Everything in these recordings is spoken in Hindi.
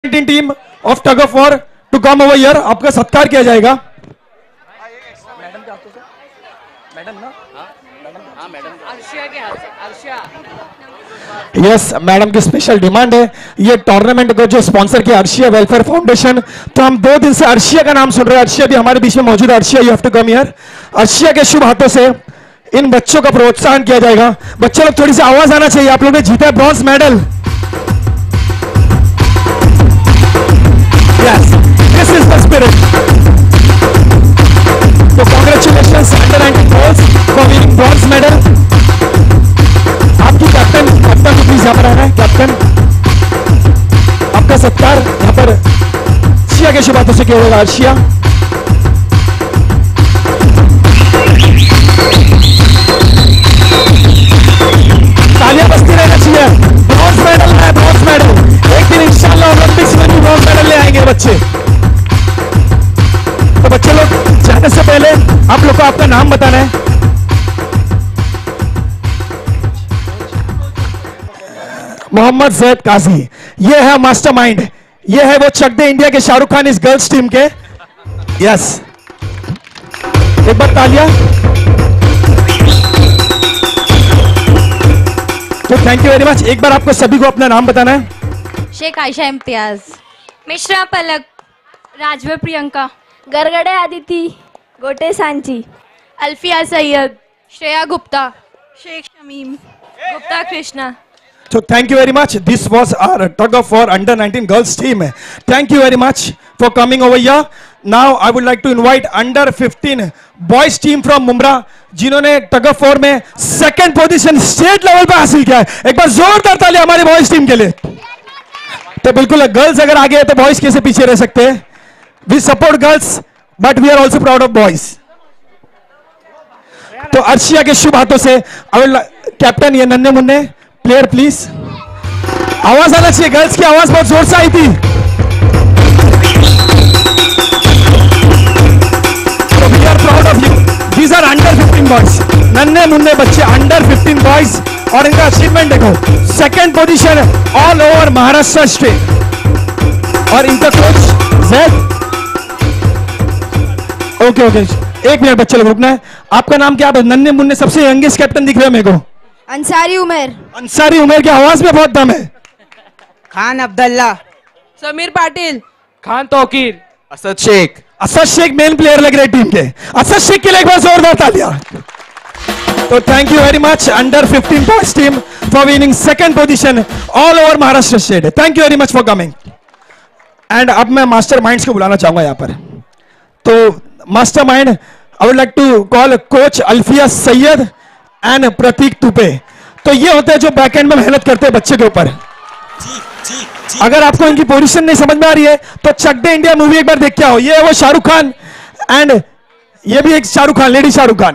19 team of tug of war to come over here. आपका सत्कार किया जाएगा। यस, मैडम की स्पेशल डिमांड है। ये टूर्नामेंट को जो स्पॉन्सर किया अर्शिया वेलफेयर फाउंडेशन, तो हम 2 दिन से अर्शिया का नाम सुन रहे हैं। अर्शिया भी हमारे बीच में मौजूद है। Arshia, you have to come here. Arshia के शुभ हाथों से इन बच्चों का प्रोत्साहन किया जाएगा। बच्चे लोग थोड़ी सी आवाज आना चाहिए। आप लोगों ने जीता है bronze medal. Yes, this is the spirit. So congratulations under 19 girls for winning bronze medal. आपकी कैप्टन को प्लीज यहाँ पर आना है। कैप्टन, आपका सत्कार यहाँ पर अर्शिया के शुभ हाथों से किया जाएगा। अर्शिया, तालियां बजती रहना चाहिए। ब्रॉन्ज मेडल है, ब्रॉन्ज मेडल। एक दिन इंशाल्लाह ओलंपिक्स में भी ब्रॉन्ज मेडल ले आएंगे बच्चे। तो बच्चे लोग जाने से पहले आप लोग को आपका नाम बताना है। मोहम्मद जैद काजी, ये है मास्टरमाइंड। ये है वो चक दे इंडिया के शाहरुख खान इस गर्ल्स टीम के। यस, एक बार तालियां। तो थैंक यू वेरी मच। एक बार आपको सभी को अपना नाम बताना है। शेख आयशा इम्तियाज, मिश्रा पलक, राजवी प्रियंका, गरगड़े आदिति, गोटे Sanchi, Alfiya Syed, Shreya Gupta, Sheikh Shamim, Gupta Krishna. So thank you very much. This was our tug of war under 19 girls team. Thank you very much for coming over here. Now I would like to invite under 15 boys team from Mumbra, जिन्होंने tug of war में सेकंड पोजीशन स्टेट लेवल पे हासिल किया है। एक बार जोरदार तालियां हमारी बॉयज टीम के लिए। तो बिल्कुल, गर्ल्स अगर आगे है तो बॉयज कैसे पीछे रह सकते हैं। We support girls but we are also proud of boys. तो अर्शिया के शुभ हाथों से कैप्टन, ये नन्हे मुन्ने प्लेयर प्लीज, आवाज आना चाहिए। गर्ल्स की आवाज बहुत जोर से आई थी। तो we are proud of you. These are under 15 boys, नन्हे मुन्ने बच्चे, अंडर 15 बॉयज। और इनका अचीवमेंट देखो, second position all over Maharashtra state. और इनका कोच जैद। ओके ओके, एक मिनट बच्चे लोग रुकना है। आपका नाम क्या है? नन्हे मुन्ने सबसे यंगेस्ट कैप्टन दिख रहे हैं मेरे को। अंसारी उमर। अंसारी उमर की आवाज में बहुत दम है। खान अब्दुल्ला, समीर पाटिल, खान तौकीर, असद शेख। असद शेख मेन प्लेयर लग रहे टीम के। असद शेख के लिए एक बार जोरदार तालियां। तो thank you very much under 15 boys team for winning second position all over Maharashtra state. Thank you very much for coming. And अब मैं मास्टर माइंड्स को बुलाना चाहूंगा यहाँ पर। तो master mind, I would like to call coach Alfiya Sayyed and Prateek Tupe. तो ये होते हैं जो बैकएंड में मेहनत करते हैं बच्चे के ऊपर। अगर आपको इनकी पोजीशन नहीं समझ में आ रही है तो चक दे इंडिया मूवी एक बार देख के आओ। ये है वो शाहरुख खान, एंड ये भी एक शाहरुख खान, लेडी शाहरुख खान।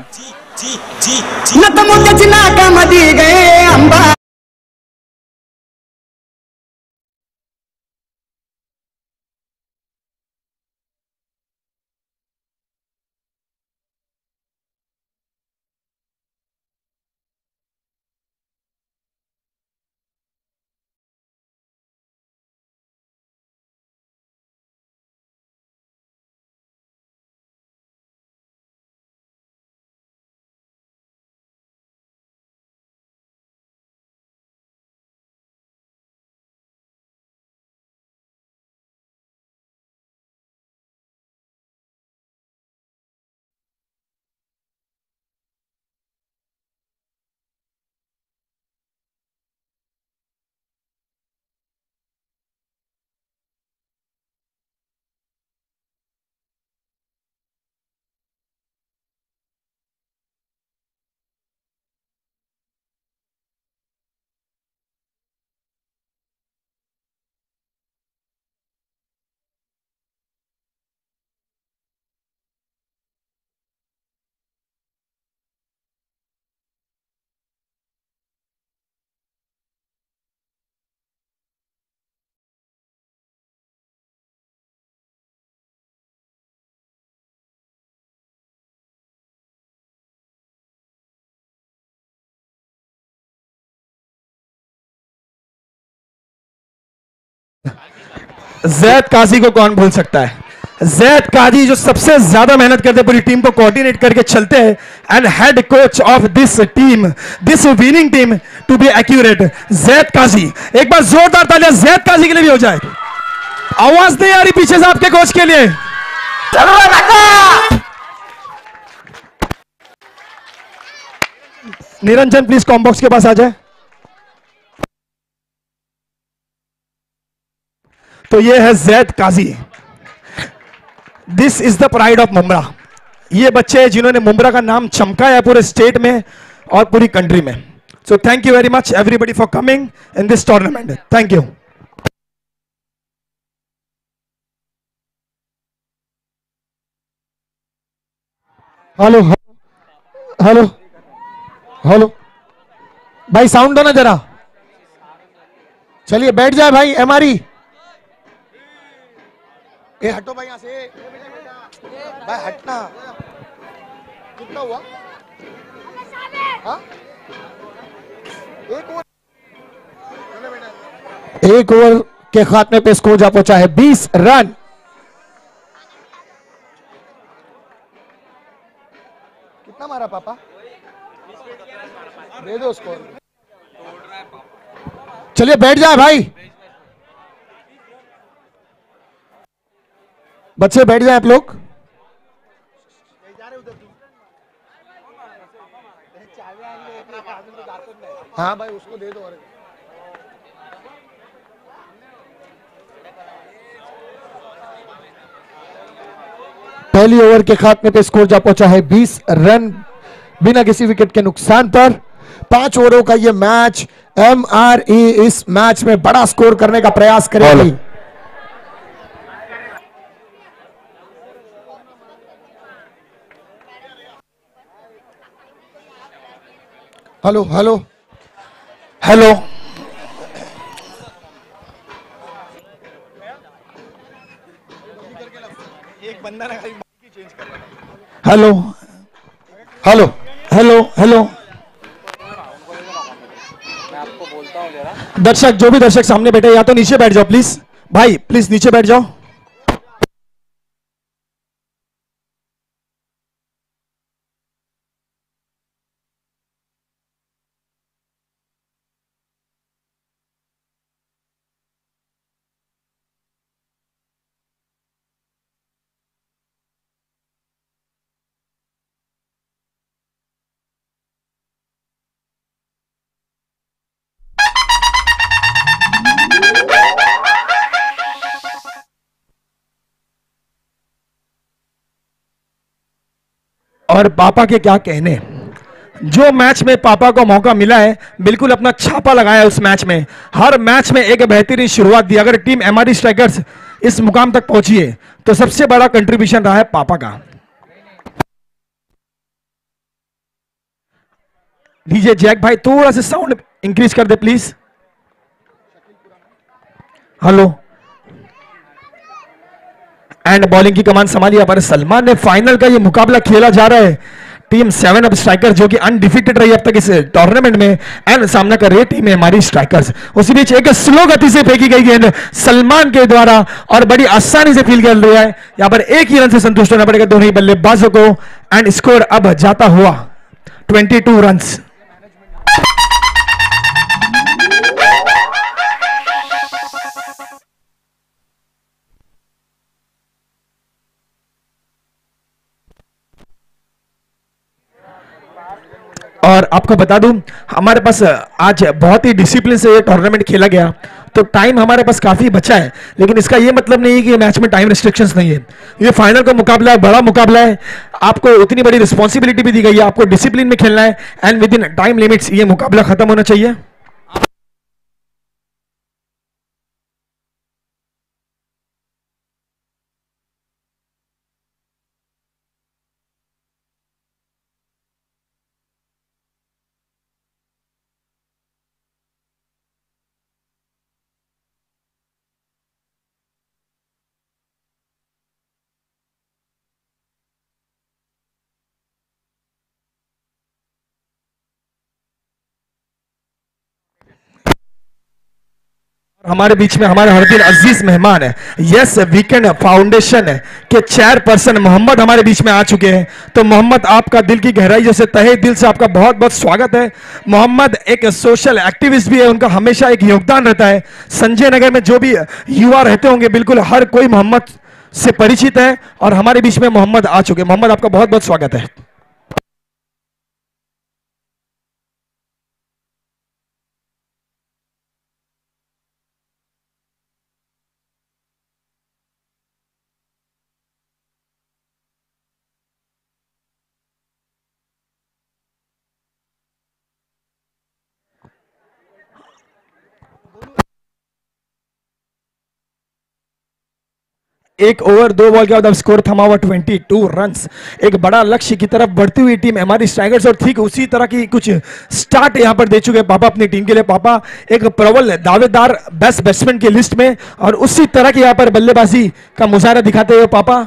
जैद काजी को कौन भूल सकता है? जैद काजी जो सबसे ज्यादा मेहनत करते हैं, पूरी टीम को कोऑर्डिनेट करके चलते हैं, and head coach of this team, this winning team to be accurate, Zaid Kazi. एक बार जोरदार तालियां जैद काजी के लिए भी हो जाए। आवाज नहीं आ रही पीछे से आपके कोच के लिए? निरंजन प्लीज कॉम्बॉक्स के पास आ जाए। तो ये है Zaid Kazi, this is the pride of Mumbra. ये बच्चे जिन्होंने मुंब्रा का नाम चमकाया पूरे स्टेट में और पूरी कंट्री में। So thank you very much everybody for coming in this tournament. Thank you. Hello hello hello भाई, साउंड दो ना जरा। चलिए बैठ जाए भाई। एमआरई ए हटो भाई यहां से, भाई हटना। कितना हुआ? हाँ? एक ओवर के खात्मे पे स्कोर जा पहुंचा है 20 रन। कितना मारा पापा? दे दो स्कोर। चलिए बैठ जाए भाई, बच्चे बैठ जाए आप लोग। हाँ भाई उसको दे दो। पहली ओवर के खात्मे पे स्कोर जा पहुंचा है 20 रन बिना किसी विकेट के नुकसान पर। 5 ओवरों का ये मैच, एमआरई इस मैच में बड़ा स्कोर करने का प्रयास करेगी। हेलो हेलो हेलो एक बंदा ना हेलो हेलो हेलो हेलो। दर्शक, जो भी दर्शक सामने बैठे या तो नीचे बैठ जाओ प्लीज भाई, प्लीज नीचे बैठ जाओ। और पापा के क्या कहने, जो मैच में पापा को मौका मिला है बिल्कुल अपना छापा लगाया है उस मैच में। हर मैच में एक बेहतरीन शुरुआत दी। अगर टीम एमआरई स्ट्राइकर्स इस मुकाम तक पहुंची है तो सबसे बड़ा कंट्रीब्यूशन रहा है पापा का। डीजे जैक भाई थोड़ा सा साउंड इंक्रीज कर दे प्लीज। हेलो। एंड बॉलिंग की कमान संभाली हमारे सलमान ने। फाइनल का ये मुकाबला खेला जा रहा है टीम 7 अप स्ट्राइकर जो कि अनडिफीटेड रही अब तक इस टूर्नामेंट में, एंड सामना कर रही है टीम हमारी स्ट्राइकर्स। उसी बीच एक स्लो गति से फेंकी गई गेंद सलमान के द्वारा और बड़ी आसानी से फील्ड कर रहा है। यहां पर एक ही रन से संतुष्ट होना पड़ेगा दोनों ही बल्लेबाजों को, एंड स्कोर अब जाता हुआ 22 रन। और आपको बता दूं हमारे पास आज बहुत ही डिसिप्लिन से ये टूर्नामेंट खेला गया, तो टाइम हमारे पास काफी बचा है, लेकिन इसका ये मतलब नहीं है कि मैच में टाइम रिस्ट्रिक्शंस नहीं है। ये फाइनल का मुकाबला है, बड़ा मुकाबला है, आपको उतनी बड़ी रिस्पॉन्सिबिलिटी भी दी गई है, आपको डिसिप्लिन में खेलना है, and within time limits ये मुकाबला खत्म होना चाहिए। हमारे बीच में हमारे हर दिल अजीज मेहमान है यस वीकेंड फाउंडेशन के चेयरपर्सन मोहम्मद हमारे बीच में आ चुके हैं। तो मोहम्मद, आपका दिल की गहराई से तहे दिल से आपका बहुत बहुत स्वागत है। मोहम्मद एक सोशल एक्टिविस्ट भी है, उनका हमेशा एक योगदान रहता है। संजय नगर में जो भी युवा रहते होंगे बिल्कुल हर कोई मोहम्मद से परिचित है और हमारे बीच में मोहम्मद आ चुके हैं। मोहम्मद, आपका बहुत बहुत स्वागत है। एक ओवर 2 बॉल के बाद अब स्कोर थमा हुआ 22 रन्स। एक बड़ा लक्ष्य की तरफ बढ़ती हुई टीम हमारी स्ट्राइकर्स और ठीक उसी तरह की कुछ स्टार्ट यहां पर दे चुके हैं पापा अपनी टीम के लिए। पापा एक प्रबल दावेदार बेस्ट बैट्समैन की लिस्ट में और उसी तरह की यहां पर बल्लेबाजी का मुजाहरा दिखाते हुए पापा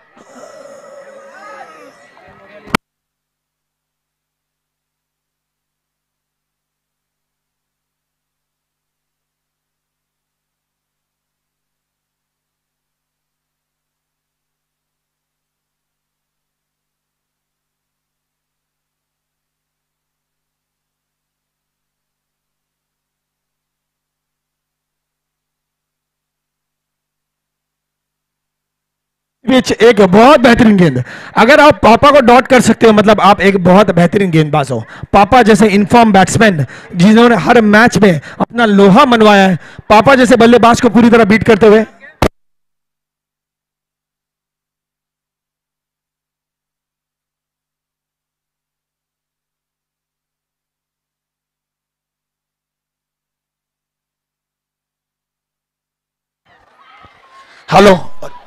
पिच एक बहुत बेहतरीन गेंद। अगर आप पापा को डॉट कर सकते हो मतलब आप एक बहुत बेहतरीन गेंदबाज हो। पापा जैसे इनफॉर्म बैट्समैन जिन्होंने हर मैच में अपना लोहा मनवाया है, पापा जैसे बल्लेबाज को पूरी तरह बीट करते हुए हेलो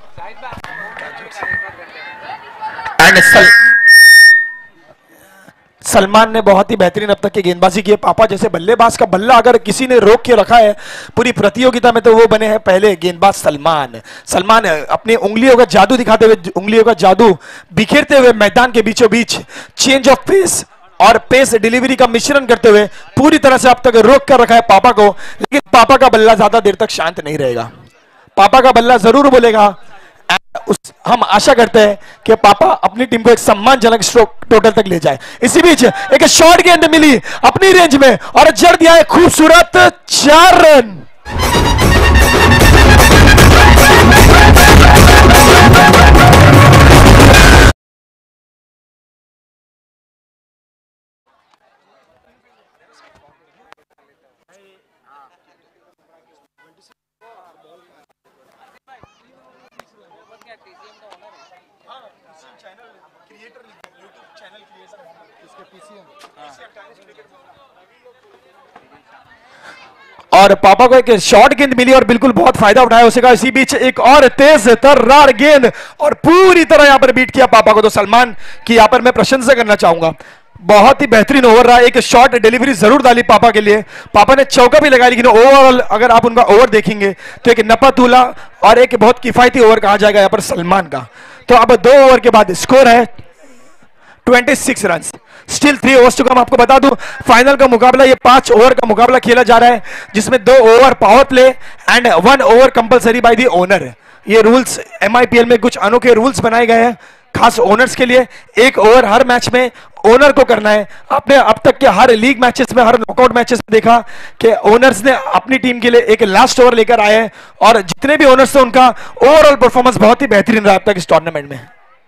एंड सलमान ने बहुत ही बेहतरीन अब तक की गेंदबाजी की है। पापा जैसे बल्लेबाज का बल्ला अगर किसी ने रोक के रखा है पूरी प्रतियोगिता में तो वो बने हैं पहले गेंदबाज सलमान। सलमान अपनी उंगलियों का जादू दिखाते हुए, उंगलियों का जादू बिखेरते हुए मैदान के बीचों बीच चेंज ऑफ पेस और पेस डिलीवरी का मिश्रण करते हुए पूरी तरह से अब तक रोक कर रखा है पापा को। लेकिन पापा का बल्ला ज्यादा देर तक शांत नहीं रहेगा, पापा का बल्ला जरूर बोलेगा। हम आशा करते हैं कि पापा अपनी टीम को एक सम्मानजनक स्ट्रोक टोटल तक ले जाए। इसी बीच एक शॉर्ट गेंद मिली अपनी रेंज में और जड़ दिया है खूबसूरत 4 रन। और पापा को एक शॉर्ट गेंद मिली और बिल्कुल बहुत फायदा उठाया उसे का। इसी बीच एक और तेज तर्रार गेंद और पूरी तरह यहां पर बीट किया पापा को। तो सलमान की यहां पर मैं प्रशंसा करना चाहूंगा, बहुत ही बेहतरीन ओवर रहा। एक शॉर्ट डिलीवरी जरूर डाली पापा के लिए, पापा ने चौका भी लगाया, लेकिन ओवरऑल अगर आप उनका ओवर देखेंगे तो एक नपातुला और एक बहुत किफायती ओवर कहा जाएगा यहां पर सलमान का। तो अब 2 ओवर के बाद स्कोर है 26 run. Still 3 overs to come. आपको बता दूं फाइनल का मुकाबला ये 5 ओवर का मुकाबला खेला जा रहा है जिसमें 2 over power play and 1 over compulsory by the owner. ये रूल्स MIPL में कुछ अनोखे रूल्स बनाए गए हैं खास ओनर्स के लिए। 1 ओवर हर मैच में ओनर को करना है। आपने अब तक के हर लीग मैचेस में, हर नॉकआउट मैचेस में देखा कि ओनर्स ने अपनी टीम के लिए एक लास्ट ओवर लेकर आए हैं और जितने भी ओनर्स थे उनका ओवरऑल परफॉर्मेंस बहुत ही बेहतरीन रहा अब तक इस टूर्नामेंट में।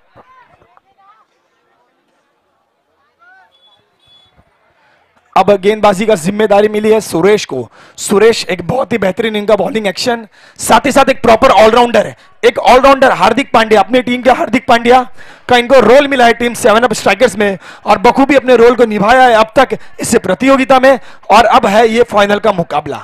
अब गेंदबाजी का जिम्मेदारी मिली है सुरेश को। सुरेश एक बहुत ही बेहतरीन इनका बॉलिंग एक्शन, साथ ही साथ एक प्रॉपर ऑलराउंडर है। एक ऑलराउंडर हार्दिक पांड्या, अपनी टीम के हार्दिक पांड्या का इनको रोल मिला है टीम 7 अप स्ट्राइकर्स में और बखूबी अपने रोल को निभाया है अब तक इस प्रतियोगिता में। और अब है ये फाइनल का मुकाबला।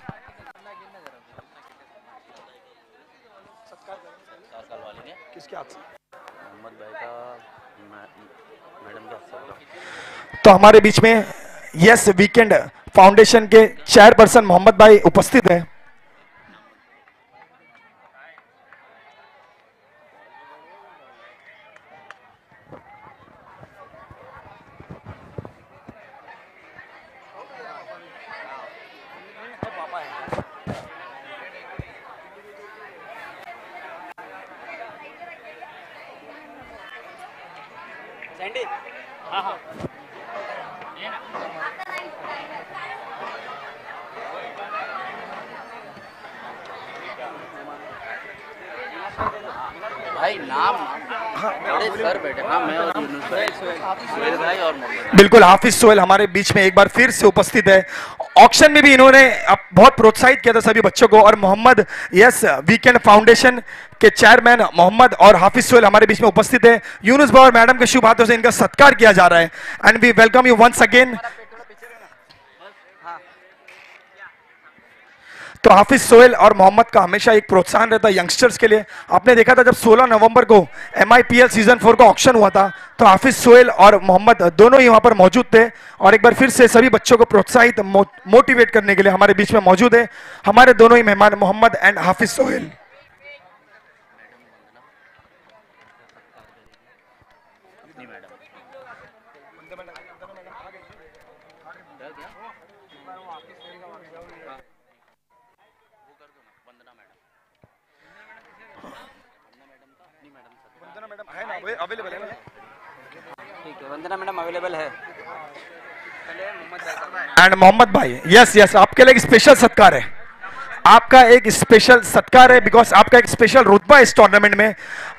तो हमारे बीच में यस वीकेंड फाउंडेशन के चेयरपर्सन मोहम्मद भाई उपस्थित हैं। भाई नाम बड़े सर बैठे। हाँ मैं और यूनुस भाई, सुहेल भाई और मोहम्मद। बिल्कुल, हाफिज सोहेल हमारे बीच में एक बार फिर से उपस्थित है। ऑक्शन में भी इन्होंने बहुत प्रोत्साहित किया था सभी बच्चों को। और मोहम्मद, यस, वीकेंड फाउंडेशन के चेयरमैन मोहम्मद और हाफिज सोहेल हमारे बीच में उपस्थित है। यूनुस भाई और मैडम के शुभ हाथों से इनका सत्कार किया जा रहा है। And we welcome you once again. तो हाफिज सोहेल और मोहम्मद का हमेशा एक प्रोत्साहन रहता है यंगस्टर्स के लिए। आपने देखा था जब 16 नवंबर को MIPL सीजन 4 का ऑक्शन हुआ था, तो हाफिज सोहेल और मोहम्मद दोनों ही वहां पर मौजूद थे। और एक बार फिर से सभी बच्चों को प्रोत्साहित मोटिवेट करने के लिए हमारे बीच में मौजूद है हमारे दोनों ही मेहमान, मोहम्मद एंड हाफिज सोहेल। अवेलेबल है ना? ठीक है, वंदना मैडम अवेलेबल है। एंड मोहम्मद भाई, यस यस, आपके लिए एक स्पेशल सत्कार है। आपका एक स्पेशल सत्कार है बिकॉज आपका एक स्पेशल रुतबा इस टूर्नामेंट में।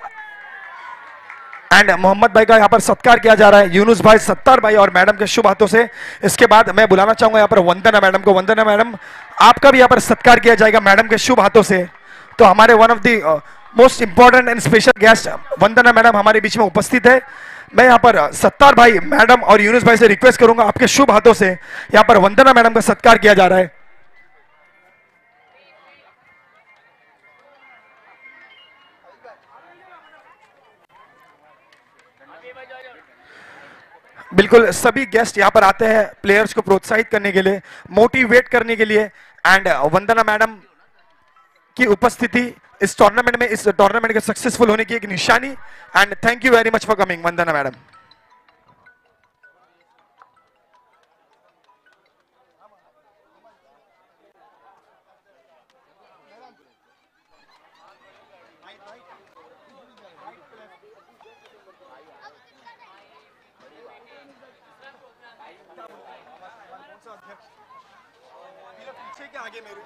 एंड मोहम्मद भाई का यहाँ पर सत्कार किया जा रहा है यूनुस भाई, सत्तार भाई और मैडम के शुभ हाथों से। इसके बाद मैं बुलाना चाहूंगा यहाँ पर वंदना मैडम को। वंदना मैडम, आपका भी यहाँ पर सत्कार किया जाएगा मैडम के शुभ हाथों से। तो हमारे one of the most important and special guest Vandana madam हमारे बीच में उपस्थित है। मैं यहाँ पर सत्तार भाई, मैडम और यूनुस भाई से रिक्वेस्ट करूंगा आपके शुभ हाथों से यहाँ पर वंदना मैडम का सत्कार किया जा रहा है। बिल्कुल, सभी गेस्ट यहाँ पर आते हैं प्लेयर्स को प्रोत्साहित करने के लिए, मोटिवेट करने के लिए। एंड वंदना मैडम की उपस्थिति इस टूर्नामेंट के सक्सेसफुल होने की एक निशानी। And thank you very much for coming Vandana madam. आगे मेरे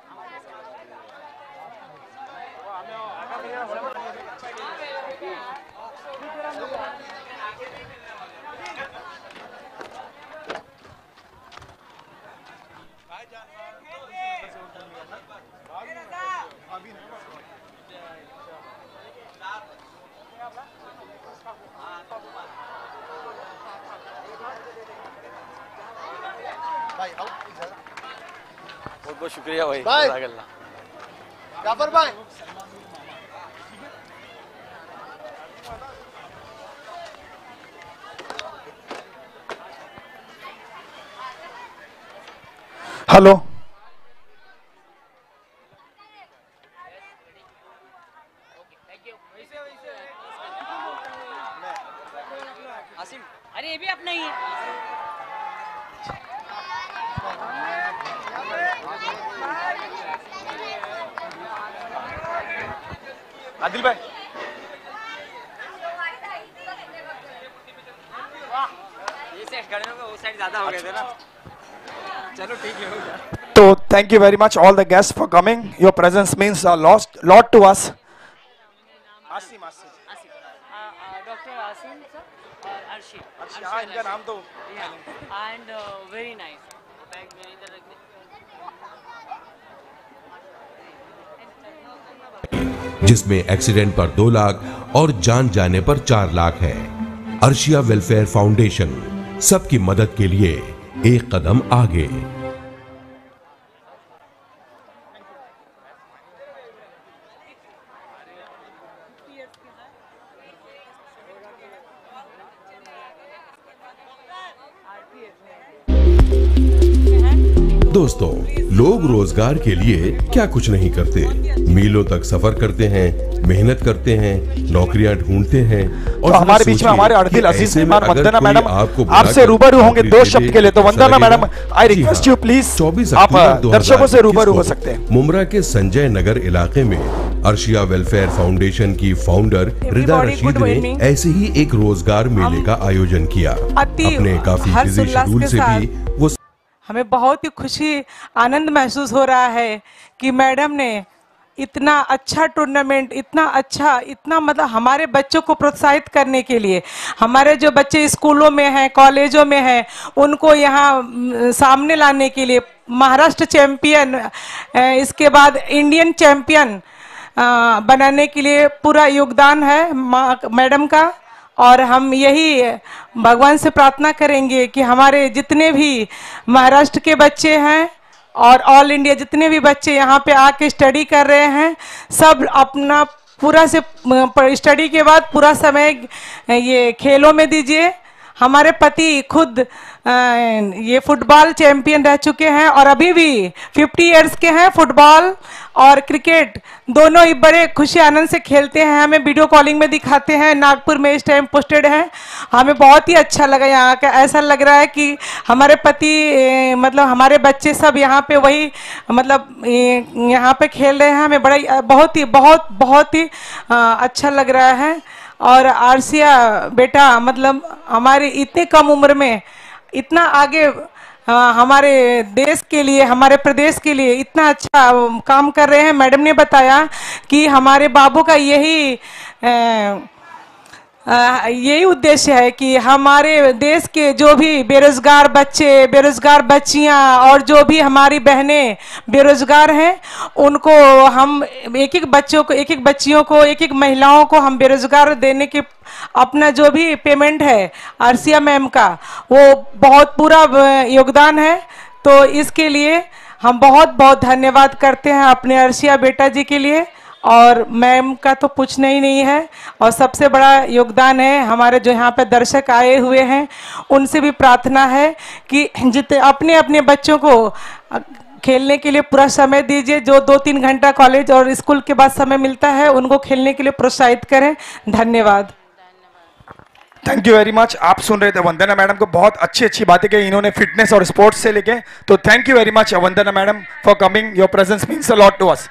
बहुत बहुत शुक्रिया भाई। जाफर भाई, हेलो, आसिम, अरे ये भी अपना ही है। आदिल भाई, ये सेट करने को वो साइड ज्यादा हो गए थे ना। चलो ठीक है, हो गया। तो thank you very much all the guest for coming. Your presence means a lot to us. Asim, doctor Asim sir और अर्शी। हाँ, इनका नाम तो एंड वेरी नाइस। जिसमें एक्सीडेंट पर 2 लाख और जान जाने पर 4 लाख है। अर्शिया वेलफेयर फाउंडेशन सबकी मदद के लिए एक कदम आगे। दोस्तों, लोग रोजगार के लिए क्या कुछ नहीं करते, मीलों तक सफर करते हैं, मेहनत करते हैं, नौकरियां ढूंढते हैं। और तो हमारे बीच में हमारे अर्दिल अजीज मेहमान वंदना मैडम आपसे रूबरू होंगे 2 शब्द के लिए। तो Vandana madam, I request you please, 24 आप दर्शकों से रूबरू हो सकते हैं। मुमरा के संजय नगर इलाके में अर्शिया वेलफेयर फाउंडेशन की फाउंडर रिदा रशीद ने ऐसे ही एक रोजगार मेले का आयोजन किया। अपने काफी बिजी शेड्यूल से भी वो हमें बहुत ही खुशी आनंद महसूस हो रहा है कि मैडम ने इतना अच्छा टूर्नामेंट, इतना मतलब हमारे बच्चों को प्रोत्साहित करने के लिए, हमारे जो बच्चे स्कूलों में हैं, कॉलेजों में हैं, उनको यहाँ सामने लाने के लिए महाराष्ट्र चैंपियन, इसके बाद इंडियन चैंपियन बनाने के लिए पूरा योगदान है मैडम का। और हम यही भगवान से प्रार्थना करेंगे कि हमारे जितने भी महाराष्ट्र के बच्चे हैं और ऑल इंडिया जितने भी बच्चे यहाँ पे आके स्टडी कर रहे हैं, सब अपना पूरा से स्टडी के बाद पूरा समय ये खेलों में दीजिए। हमारे पति खुद ये फुटबॉल चैंपियन रह चुके हैं और अभी भी 50 इयर्स के हैं। फुटबॉल और क्रिकेट दोनों ही बड़े खुशी आनंद से खेलते हैं, हमें वीडियो कॉलिंग में दिखाते हैं। नागपुर में इस टाइम पोस्टेड हैं। हमें बहुत ही अच्छा लगा यहाँ का, ऐसा लग रहा है कि हमारे पति मतलब हमारे बच्चे सब यहाँ पे वही मतलब यहाँ पे खेल रहे हैं। हमें बड़ा बहुत ही अच्छा लग रहा है। और आरसिया बेटा मतलब हमारी इतने कम उम्र में इतना आगे हमारे देश के लिए, हमारे प्रदेश के लिए इतना अच्छा काम कर रहे हैं। मैडम ने बताया कि हमारे बाबू का यही उद्देश्य है कि हमारे देश के जो भी बेरोजगार बच्चे, बेरोजगार बच्चियां और जो भी हमारी बहनें बेरोजगार हैं, उनको हम एक बच्चियों को, एक महिलाओं को हम बेरोजगार देने के अपना जो भी पेमेंट है आरसिया मैम का, वो बहुत पूरा योगदान है। तो इसके लिए हम बहुत धन्यवाद करते हैं अपने अर्शिया बेटा जी के लिए। और मैम का तो पूछना ही नहीं है। और सबसे बड़ा योगदान है हमारे जो यहाँ पे दर्शक आए हुए हैं, उनसे भी प्रार्थना है कि जितने अपने बच्चों को खेलने के लिए पूरा समय दीजिए। जो 2-3 घंटा कॉलेज और स्कूल के बाद समय मिलता है, उनको खेलने के लिए प्रोत्साहित करें। धन्यवाद। Thank you very much. आप सुन रहे थे वंदना मैडम को, बहुत अच्छी बातें कही इन्होंने फिटनेस और स्पोर्ट्स से लेके। तो thank you very much Vandana madam for coming. Your presence means a lot to us.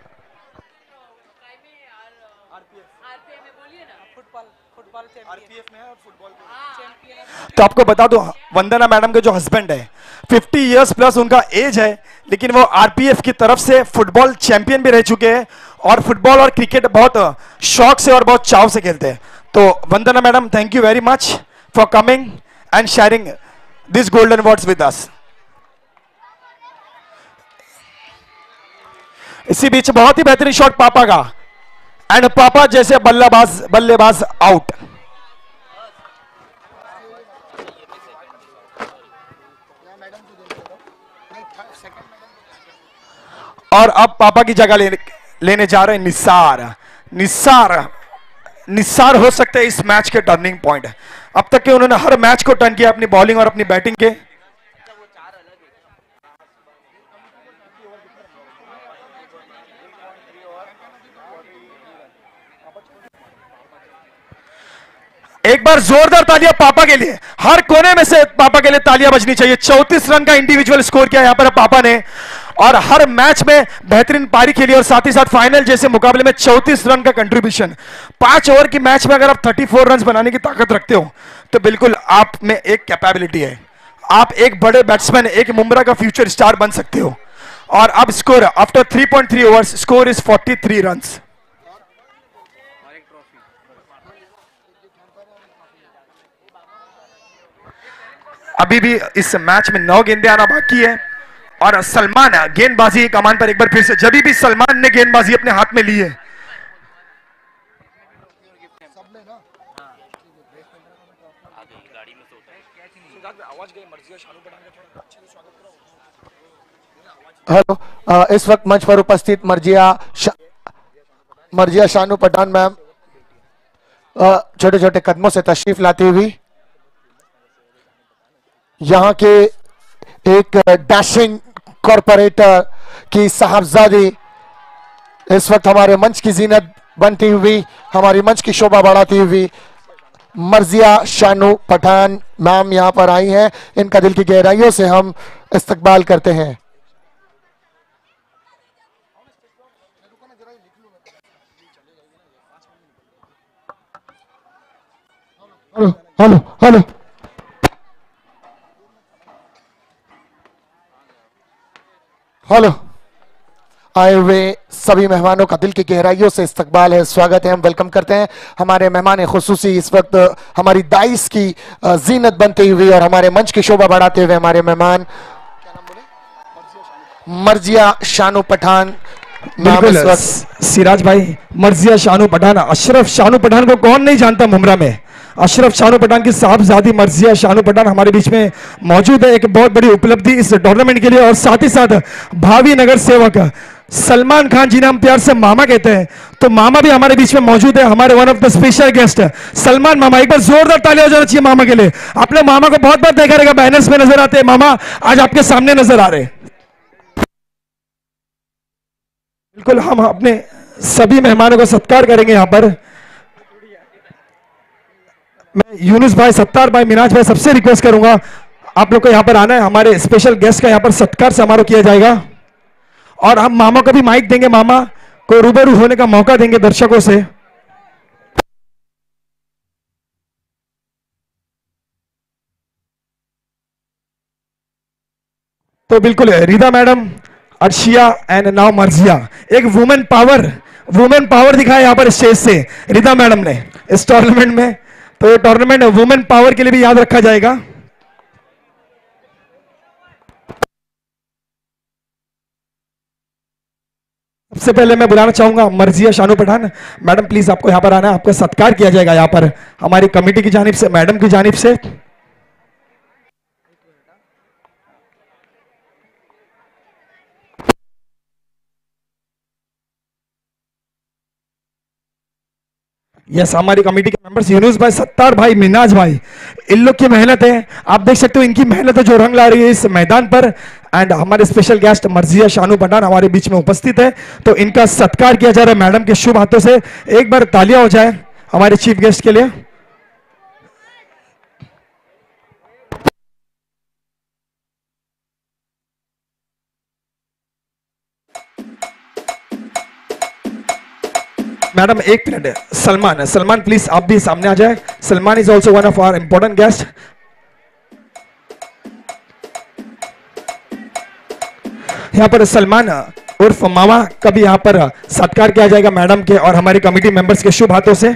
तो आपको बता दो, वंदना मैडम के जो हस्बैंड है 50 इयर्स प्लस उनका एज है, लेकिन वो आरपीएफ की तरफ से फुटबॉल चैंपियन भी रह चुके हैं और फुटबॉल और क्रिकेट बहुत शौक से और बहुत चाव से खेलते हैं। तो Vandana madam, thank you very much for coming and sharing this golden words with us. इसी बीच बहुत ही बेहतरीन शॉट पापा का, एंड पापा जैसे बल्लेबाज आउट। और अब पापा की जगह लेने जा रहे हैं निसार हो सकते हैं इस मैच के टर्निंग पॉइंट। अब तक के उन्होंने हर मैच को टर्न किया अपनी बॉलिंग और अपनी बैटिंग के। एक बार जोरदार तालियां पापा के लिए, हर कोने में से पापा के लिए तालियां बजनी चाहिए। 34 रन का इंडिविजुअल स्कोर किया यहां पर पापा ने, और हर मैच में बेहतरीन पारी खेली, और साथ ही साथ फाइनल जैसे मुकाबले में 34 रन का कंट्रीब्यूशन। 5 ओवर की मैच में अगर आप 34 रन बनाने की ताकत रखते हो तो बिल्कुल आप में एक कैपेबिलिटी है। आप एक बड़े बैट्समैन, एक मुमरा का फ्यूचर स्टार बन सकते हो। और अब score after 3.3 overs score is 43 run. अभी भी इस मैच में 9 गेंदें आना बाकी है, और सलमान गेंदबाजी की कमान पर एक बार फिर से। जब भी सलमान ने गेंदबाजी अपने हाथ में ली है, हेलो, इस वक्त मंच पर उपस्थित मर्जिया शानू पठान मैम छोटे छोटे कदमों से तशरीफ लाती हुई यहाँ के एक डैशिंग कॉरपोरेटर की साहबजादी इस वक्त हमारे मंच की जीनत बनती हुई, हमारी मंच की शोभा बढ़ाती हुई मर्जिया शानू पठान मैम यहाँ पर आई हैं। इनका दिल की गहराइयों से हम इस्तकबाल करते हैं। हेलो हेलो हेलो हेलो आए हुए सभी मेहमानों का दिल की गहराइयों से इस्तकबाल है, स्वागत है। हम वेलकम करते हैं हमारे मेहमान खुसूसी इस वक्त हमारी दाइस की जीनत बनती हुई और हमारे मंच की शोभा बढ़ाते हुए हमारे मेहमान मर्जिया शानू पठान। बिल्कुल सिराज भाई, मर्जिया शानू पठान, अशरफ शानू पठान को कौन नहीं जानता मुमरा में। अशरफ शानू पठान की साहबजादी मर्जिया शानू पठान हमारे बीच में मौजूद है। एक बहुत बड़ी उपलब्धि इस टूर्नामेंट के लिए, और साथ ही साथ भावी नगर सेवक सलमान खान, जिन्हें हम प्यार से मामा कहते हैं, तो मामा भी हमारे बीच में मौजूद है। हमारे one of the special guest Salman मामा। एक बार जोरदार तालियां हो जाना चाहिए मामा के लिए। आपने मामा को बहुत बार देखा रहेगा, बैनर्स में नजर आते हैं, मामा आज आपके सामने नजर आ रहे हैं। बिल्कुल हम अपने सभी मेहमानों का सत्कार करेंगे। यहां पर मैं यूनुस भाई, सत्तार भाई, मिनाज भाई सबसे रिक्वेस्ट करूंगा आप लोग को यहां पर आना है। हमारे स्पेशल गेस्ट का यहां पर सत्कार समारोह किया जाएगा और हम मामा को भी माइक देंगे, मामा को रूबरू होने का मौका देंगे दर्शकों से। तो बिल्कुल Rida madam, Arshia and now Marziya, एक वुमेन पावर दिखाया यहां पर स्टेज से रिदा मैडम ने इस टूर्नामेंट में। तो ये टूर्नामेंट वुमेन पावर के लिए भी याद रखा जाएगा। सबसे पहले मैं बुलाना चाहूंगा मर्जिया शानू पठान मैडम, प्लीज आपको यहां पर आना है, आपका सत्कार किया जाएगा यहां पर हमारी कमेटी की जानिब से, मैडम की जानिब से। यस, हमारी कमेटी के मेंबर्स यूनुस भाई, सत्तार भाई, मिनाज भाई, इन लोग की मेहनत है, आप देख सकते हो इनकी मेहनत है जो रंग ला रही है इस मैदान पर। एंड हमारे स्पेशल गेस्ट मर्जिया शानू पठान हमारे बीच में उपस्थित है, तो इनका सत्कार किया जा रहा है मैडम के शुभ हाथों से। एक बार तालियां हो जाए हमारे चीफ गेस्ट के लिए। मैडम एक मिनट, सलमान प्लीज आप भी सामने आ जाए। Salman is also one of our important guest. यहाँ पर सलमान उर्फ मामा का भी यहाँ पर सत्कार किया जाएगा मैडम के और हमारी कमेटी मेंबर्स के शुभ हाथों से।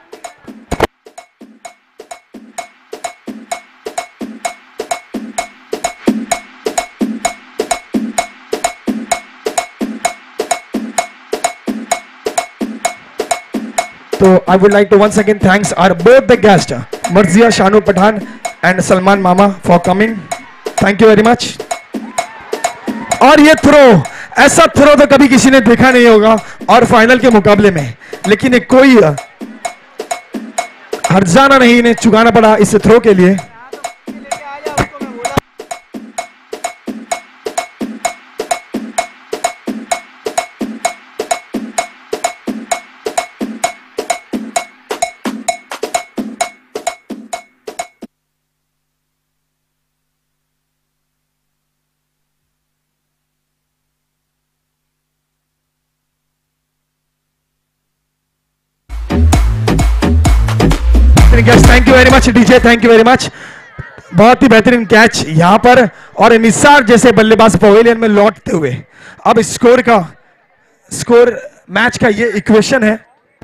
So I would like to once again thanks our both the guests, Marzia Shanu Pathan and Salman Mama for coming. Thank you very much. और ये थ्रो, ऐसा थ्रो तो कभी किसी ने देखा नहीं होगा और फाइनल के मुकाबले में, लेकिन एक कोई हर्जाना नहीं इन्हें चुकाना पड़ा इस थ्रो के लिए। Thank you very much DJ, thank you very much. बहुत ही बेहतरीन कैच यहां पर और निसार जैसे बल्लेबाज पवेलियन में लौटते हुए। अब स्कोर मैच का ये इक्वेशन है।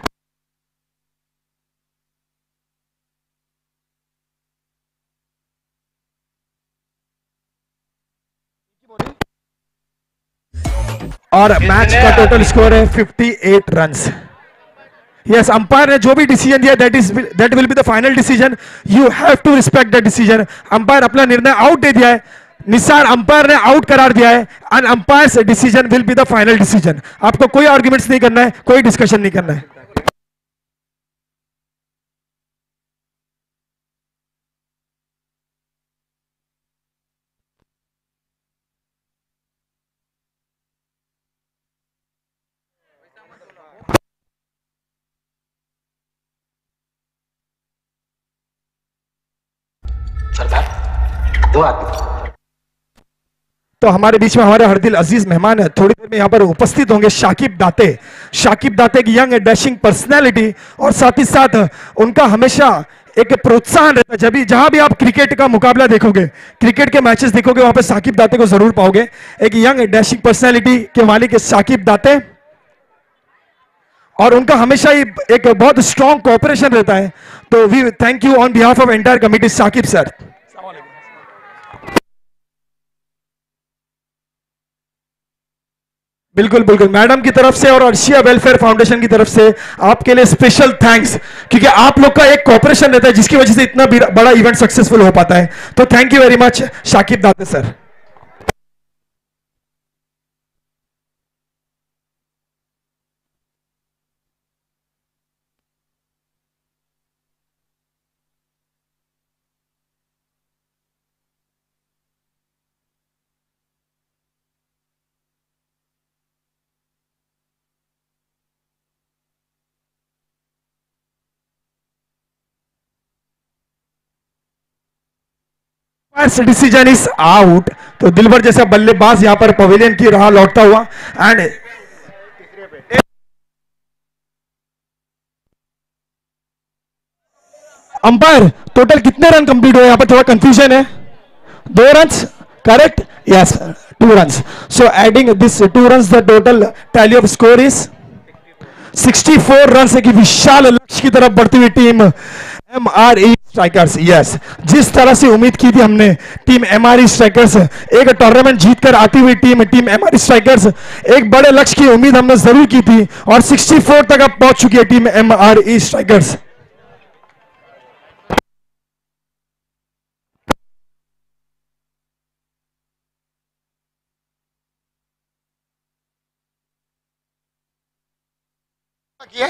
और मैच का टोटल स्कोर है 58 रन्स। यस, अंपायर ने जो भी डिसीजन दिया that will be the final decision. You have to respect the decision. Umpire अपना निर्णय आउट दे दिया है, निसार अंपायर ने आउट करार दिया है and umpire decision will be the final decision. आपको कोई आर्ग्यूमेंट्स नहीं करना है, कोई डिस्कशन नहीं करना है। दो आदमी। तो हमारे बीच में हमारे हर दिल अजीज मेहमान है, थोड़ी देर में यहाँ पर उपस्थित होंगे शाकिब दाते। शाकिब दाते एक यंग डैशिंग पर्सनैलिटी, और साथ ही साथ उनका हमेशा एक प्रोत्साहन रहता है। जब भी जहां भी आप क्रिकेट का मुकाबला देखोगे, क्रिकेट के मैचेस देखोगे, वहां पे साकिब दाते को जरूर पाओगे। एक यंग डैशिंग पर्सनैलिटी के मालिक है साकिब दाते, और उनका हमेशा ही एक बहुत स्ट्रॉन्ग कोऑपरेशन रहता है। तो we thank you on behalf of entire committee Saqib sir. बिल्कुल बिल्कुल, मैडम की तरफ से और अर्शिया वेलफेयर फाउंडेशन की तरफ से आपके लिए स्पेशल थैंक्स, क्योंकि आप लोग का एक कोऑपरेशन रहता है जिसकी वजह से इतना बड़ा इवेंट सक्सेसफुल हो पाता है। तो thank you very much Shakib Date sir. Decision is out. तो दिलबर जैसा बल्लेबाज यहां पर पवेलियन की राह लौटता हुआ, एंड अंपायर टोटल कितने रन कंप्लीट हुए? यहां पर थोड़ा कंफ्यूजन है। 2 run correct? Yes 2 run. So adding this 2 run the total tally of score is 64 run. एक विशाल लक्ष्य की तरफ बढ़ती हुई टीम MRE स्ट्राइकर्स। यस, जिस तरह से उम्मीद की थी हमने टीम MRE स्ट्राइकर्स एक टूर्नामेंट जीतकर आती हुई टीम MRE स्ट्राइकर्स, एक बड़े लक्ष्य की उम्मीद हमने जरूर की थी, और 64 तक अब पहुंच चुकी है टीम MRE स्ट्राइकर्स। किया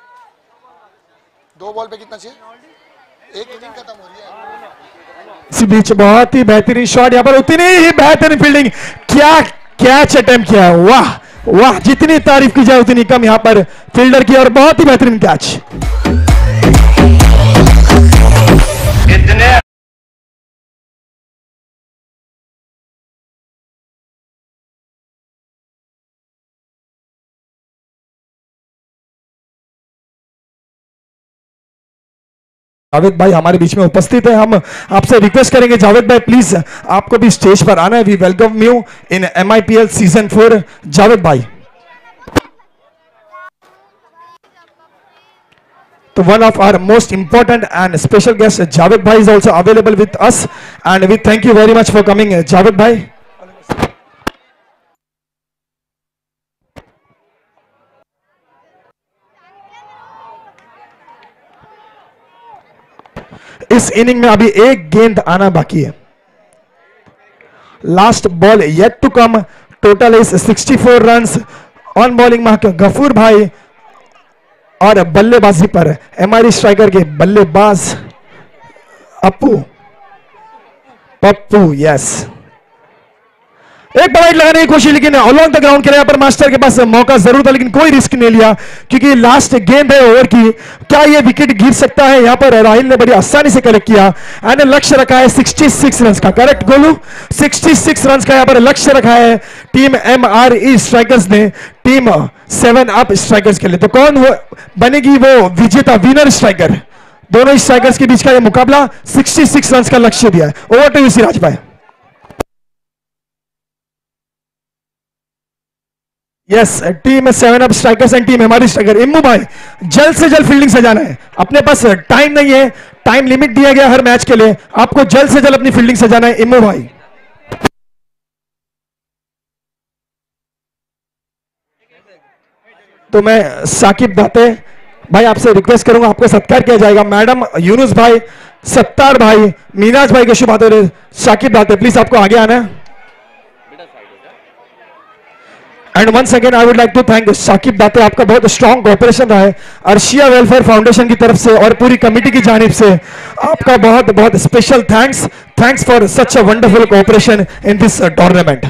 2 बॉल पे कितना चाहिए? 1 इनिंग खत्म हो रही है। इसी बीच बहुत ही बेहतरीन शॉट, यहाँ पर उतनी ही बेहतरीन फील्डिंग, क्या कैच अटेम्प्ट किया, वाह वाह, जितनी तारीफ की जाए उतनी कम यहाँ पर फील्डर की, और बहुत ही बेहतरीन कैच। जावेद भाई हमारे बीच में उपस्थित है। हम आपसे रिक्वेस्ट करेंगे जावेद भाई प्लीज आपको भी स्टेज पर आना है। We welcome you in MIPL season 4 Javed भाई। तो one of our most important and special guest Javed bhai is also available with us, and we thank you very much for coming Javed bhai. इस इनिंग में अभी एक गेंद आना बाकी है। Last ball yet to come. Total is 64 runs. On bowling में गफूर भाई, और बल्लेबाजी पर MRE स्ट्राइकर के बल्लेबाज पप्पू। यस, एक बाइट लगाने की कोशिश, लेकिन ऑलॉन्ग द ग्राउंड के लिए पर मास्टर के पास मौका जरूर था, लेकिन कोई रिस्क नहीं लिया क्योंकि लास्ट गेंद है ओवर की। क्या ये विकेट गिर सकता है? यहां पर राहिल ने बड़ी आसानी से कलेक्ट किया, एंड लक्ष्य रखा है 66 रन का। करेक्ट गोलू, 66 रन का यहां पर लक्ष्य रखा है टीम MRE स्ट्राइकर्स ने टीम 7 अप स्ट्राइकर्स के लिए। तो कौन बनेगी वो विजेता, विनर स्ट्राइकर? दोनों स्ट्राइकर्स के बीच का यह मुकाबला, 66 रन का लक्ष्य दिया है। ओवर टू यू सिराज भाई। Yes, team 7 up strikers and team MRE striker. Immu भाई जल्द से जल्द फील्डिंग सजाना है, अपने पास टाइम नहीं है, टाइम लिमिट दिया गया हर मैच के लिए, आपको जल्द से जल्द अपनी फील्डिंग सजाना है इम्मू भाई। तो मैं साकिब दाते भाई आपसे रिक्वेस्ट करूंगा, आपको सत्कार किया जाएगा। मैडम यूनुस भाई, सत्तार भाई, मीनाज भाई के शुभ हाथों साकिब दाते प्लीज आपको आगे आना है। And once again I would like to thank Saqib Date, आपका बहुत स्ट्रॉन्ग कोऑपरेशन रहा है अर्शिया वेलफेयर फाउंडेशन की तरफ से और पूरी कमेटी की जानिब से। आपका बहुत बहुत special thanks for such a wonderful cooperation in this tournament.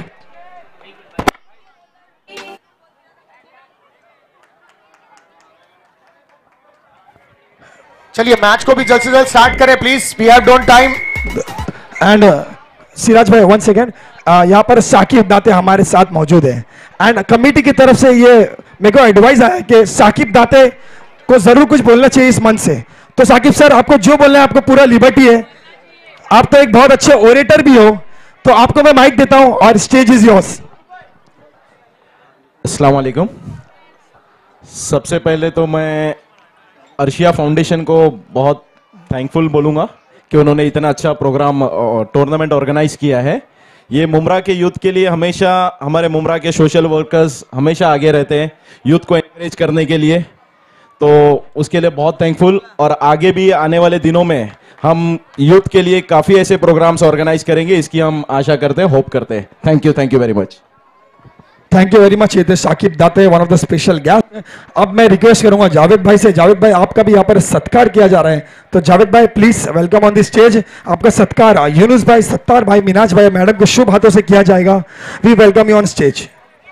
चलिए मैच को भी जल्द से जल्द स्टार्ट करें please, we have don't time. And Siraj भाई 1 सेकेंड, यहाँ पर साकिब दाते हमारे साथ मौजूद हैं एंड कमेटी की तरफ से ये मेरे को एडवाइस आया कि साकिब दाते को जरूर कुछ बोलना चाहिए इस मंच से। तो साकिब सर, आपको जो बोलना है आपको पूरा लिबर्टी है, आप तो एक बहुत अच्छे ओरेटर भी हो, तो आपको मैं माइक देता हूं और स्टेज इज योर्स। अस्सलाम वालेकुम। सबसे पहले तो मैं अर्शिया फाउंडेशन को बहुत थैंकफुल बोलूंगा कि उन्होंने इतना अच्छा प्रोग्राम टूर्नामेंट ऑर्गेनाइज किया है। ये मुमरा के यूथ के लिए हमेशा, हमारे मुमरा के सोशल वर्कर्स हमेशा आगे रहते हैं यूथ को एनकरेज करने के लिए, तो उसके लिए बहुत थैंकफुल। और आगे भी आने वाले दिनों में हम यूथ के लिए काफ़ी ऐसे प्रोग्राम्स ऑर्गेनाइज करेंगे, इसकी हम आशा करते हैं, होप करते हैं। Thank you very much. Thank you very much. ये थे Saqib Date, one of the special guest. अब मैं रिक्वेस्ट करूंगा जावेद भाई से। जावेद भाई, आपका भी यहाँ पर सत्कार किया जा रहा है, तो जावेद भाई please welcome on the stage. आपका सत्कार यूनुस भाई, सत्तार भाई, मिनाज भाई, मैडम के शुभ हाथों से किया जाएगा। We welcome you on stage.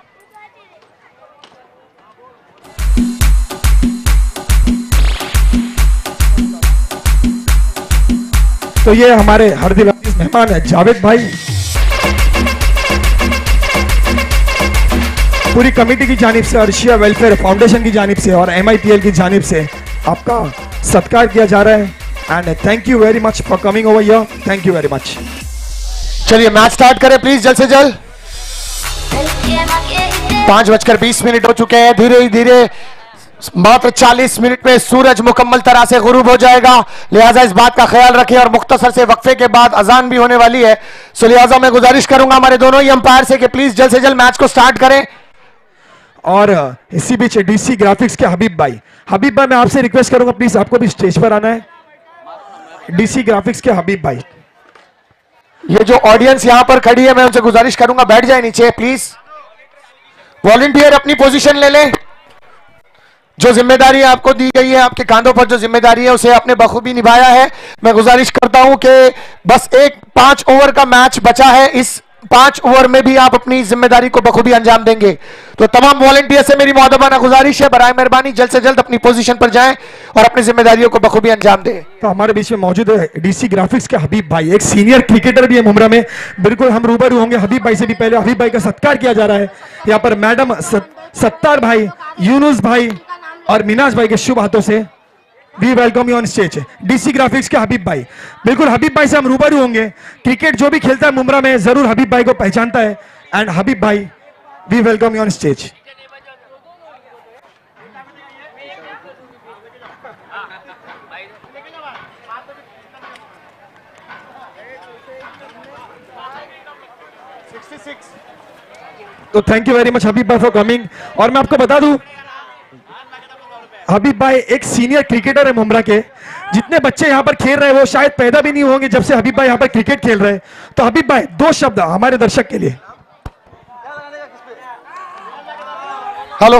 तो ये हमारे हर दिल अजीज मेहमान है जावेद भाई। पूरी कमेटी की जानिब से, अर्शिया वेलफेयर फाउंडेशन की जानिब से और MIPL की जानिब से आपका सत्कार किया जा रहा है and thank you very much for coming over here. Thank you very much. चलिए मैच स्टार्ट करें प्लीज जल्द से जल्द। 5:20 हो चुके हैं। धीरे धीरे मात्र 40 मिनट में सूरज मुकम्मल तरह से गुरूब हो जाएगा, लिहाजा इस बात का ख्याल रखें। और मुख्तसर से वक्फे के बाद अजान भी होने वाली है, सो लिहाजा मैं गुजारिश करूंगा हमारे दोनों ही अंपायर से कि प्लीज जल्द से जल्द मैच को स्टार्ट करें। और इसी बीच DC ग्राफिक्स के हबीब भाई, मैं आपसे रिक्वेस्ट करूंगा प्लीज आपको भी स्टेज पर आना है। DC ग्राफिक्स के हबीब भाई, ये जो ऑडियंस यहां पर खड़ी है मैं उनसे गुजारिश करूंगा बैठ जाए नीचे प्लीज। वॉलंटियर अपनी पोजीशन ले लें। जो जिम्मेदारी आपको दी गई है, आपके कांधों पर जो जिम्मेदारी है उसे आपने बखूबी निभाया है। मैं गुजारिश करता हूं कि बस 5 ओवर का मैच बचा है, इस 5 ओवर में भी आप अपनी जिम्मेदारी को बखूबी अंजाम देंगे। तो तमाम वॉलंटियर से मेरी मुअद्दबाना गुजारिश है, बराए मेहरबानी जल्द से जल्द अपनी पोजीशन पर जाएं और अपनी जिम्मेदारियों को बखूबी अंजाम दें। तो हमारे बीच में मौजूद है DC ग्राफिक्स के हबीब भाई, एक सीनियर क्रिकेटर भी है मुमरा में। बिल्कुल हम रूबरू होंगे हबीब भाई से भी। पहले हबीब भाई का सत्कार किया जा रहा है। यहाँ पर मैडम सत्तार भाई, यूनुस भाई और मिनाज भाई के शुभ हाथों से we welcome you on stage. DC graphics के हबीब भाई, बिल्कुल हबीब भाई से हम रूबरू होंगे। क्रिकेट जो भी खेलता है मुमरा में जरूर हबीब भाई को पहचानता है एंड हबीब भाई we welcome you on stage. तो thank you very much Habib भाई फॉर कमिंग। और मैं आपको बता दूं हबीब भाई एक सीनियर क्रिकेटर है मुमरा के। जितने बच्चे यहाँ पर खेल रहे हैं वो शायद पैदा भी नहीं होंगे जब से हबीब भाई यहाँ पर क्रिकेट खेल रहे हैं। तो हबीब भाई 2 शब्द हमारे दर्शक के लिए। हेलो,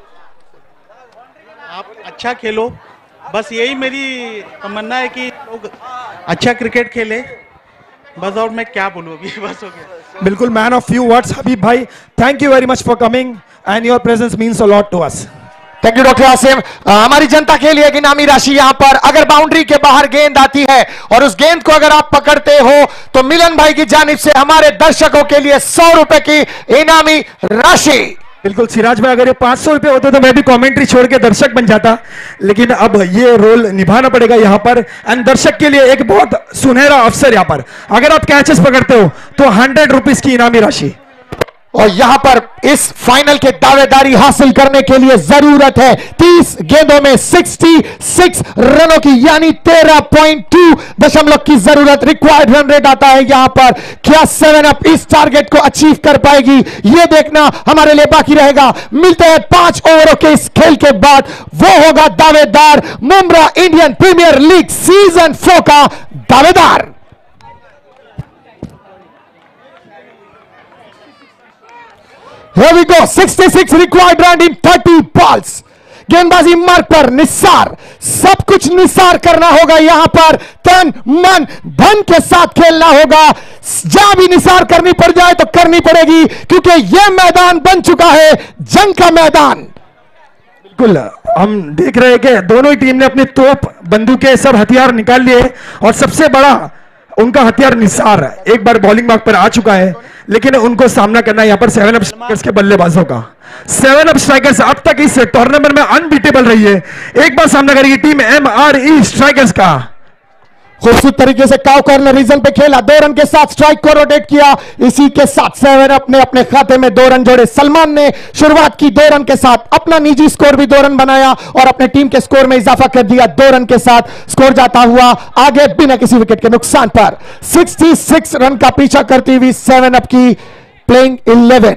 आप अच्छा खेलो, बस यही मेरी तमन्ना है कि लोग अच्छा क्रिकेट खेले, बस। और मैं क्या बोलूं अभी, बस हो गया। बिल्कुल man of few words Habib भाई, thank you very much for coming and your presence means a lot to us. Thank you doctor Asim. हमारी जनता के लिए एक इनामी राशि यहां पर, अगर बाउंड्री के बाहर गेंद आती है और उस गेंद को अगर आप पकड़ते हो तो मिलन भाई की जानिब से हमारे दर्शकों के लिए 100 रुपए की इनामी राशि। बिल्कुल सिराज भाई, अगर ये 500 रुपए होते तो मैं भी कमेंट्री छोड़ के दर्शक बन जाता, लेकिन अब ये रोल निभाना पड़ेगा यहाँ पर। एंड दर्शक के लिए एक बहुत सुनहरा अवसर यहाँ पर, अगर आप कैचेस पकड़ते हो तो 100 रुपीज की इनामी राशि। और यहां पर इस फाइनल के दावेदारी हासिल करने के लिए जरूरत है 30 गेंदों में 66 रनों की, यानी 13.2 दशमलव की जरूरत। रिक्वायर्ड रन रेट आता है यहां पर। क्या 7 अप इस टारगेट को अचीव कर पाएगी, यह देखना हमारे लिए बाकी रहेगा। मिलते हैं 5 ओवरों के इस खेल के बाद। वो होगा दावेदार Mumbra Indian Premier League season 4 का दावेदार। Here we go, 66 required run in 30 balls. गेंदबाजी मार्ग पर निसार, सब कुछ निसार करना होगा यहां पर। तन मन धन के साथ खेलना होगा। जहां भी निसार करनी पड़ जाए तो करनी पड़ेगी, क्योंकि यह मैदान बन चुका है जंग का मैदान। बिल्कुल हम देख रहे हैं कि दोनों ही टीम ने अपने तोप, बंदूकें, सब हथियार निकाल लिए और सबसे बड़ा उनका हथियार निसार एक बार बॉलिंग मार्क पर आ चुका है, लेकिन उनको सामना करना है यहाँ पर 7 अप स्ट्राइकर्स के बल्लेबाजों का। 7 अप स्ट्राइकर्स अब तक इस टूर्नामेंट में अनबीटेबल रही है। एक बार सामना करेगी टीम MRE स्ट्राइकर्स का। खूबसूरत तरीके से काव कॉर्नर रीजन पे खेला, 2 रन के साथ स्ट्राइक को रोटेट किया। इसी के साथ 7 अप ने अपने खाते में 2 रन जोड़े। सलमान ने शुरुआत की 2 रन के साथ, अपना निजी स्कोर भी 2 रन बनाया और अपने टीम के स्कोर में इजाफा कर दिया। 2 रन के साथ स्कोर जाता हुआ आगे बिना किसी विकेट के नुकसान पर। 66 रन का पीछा करती हुई 7 अप की playing 11।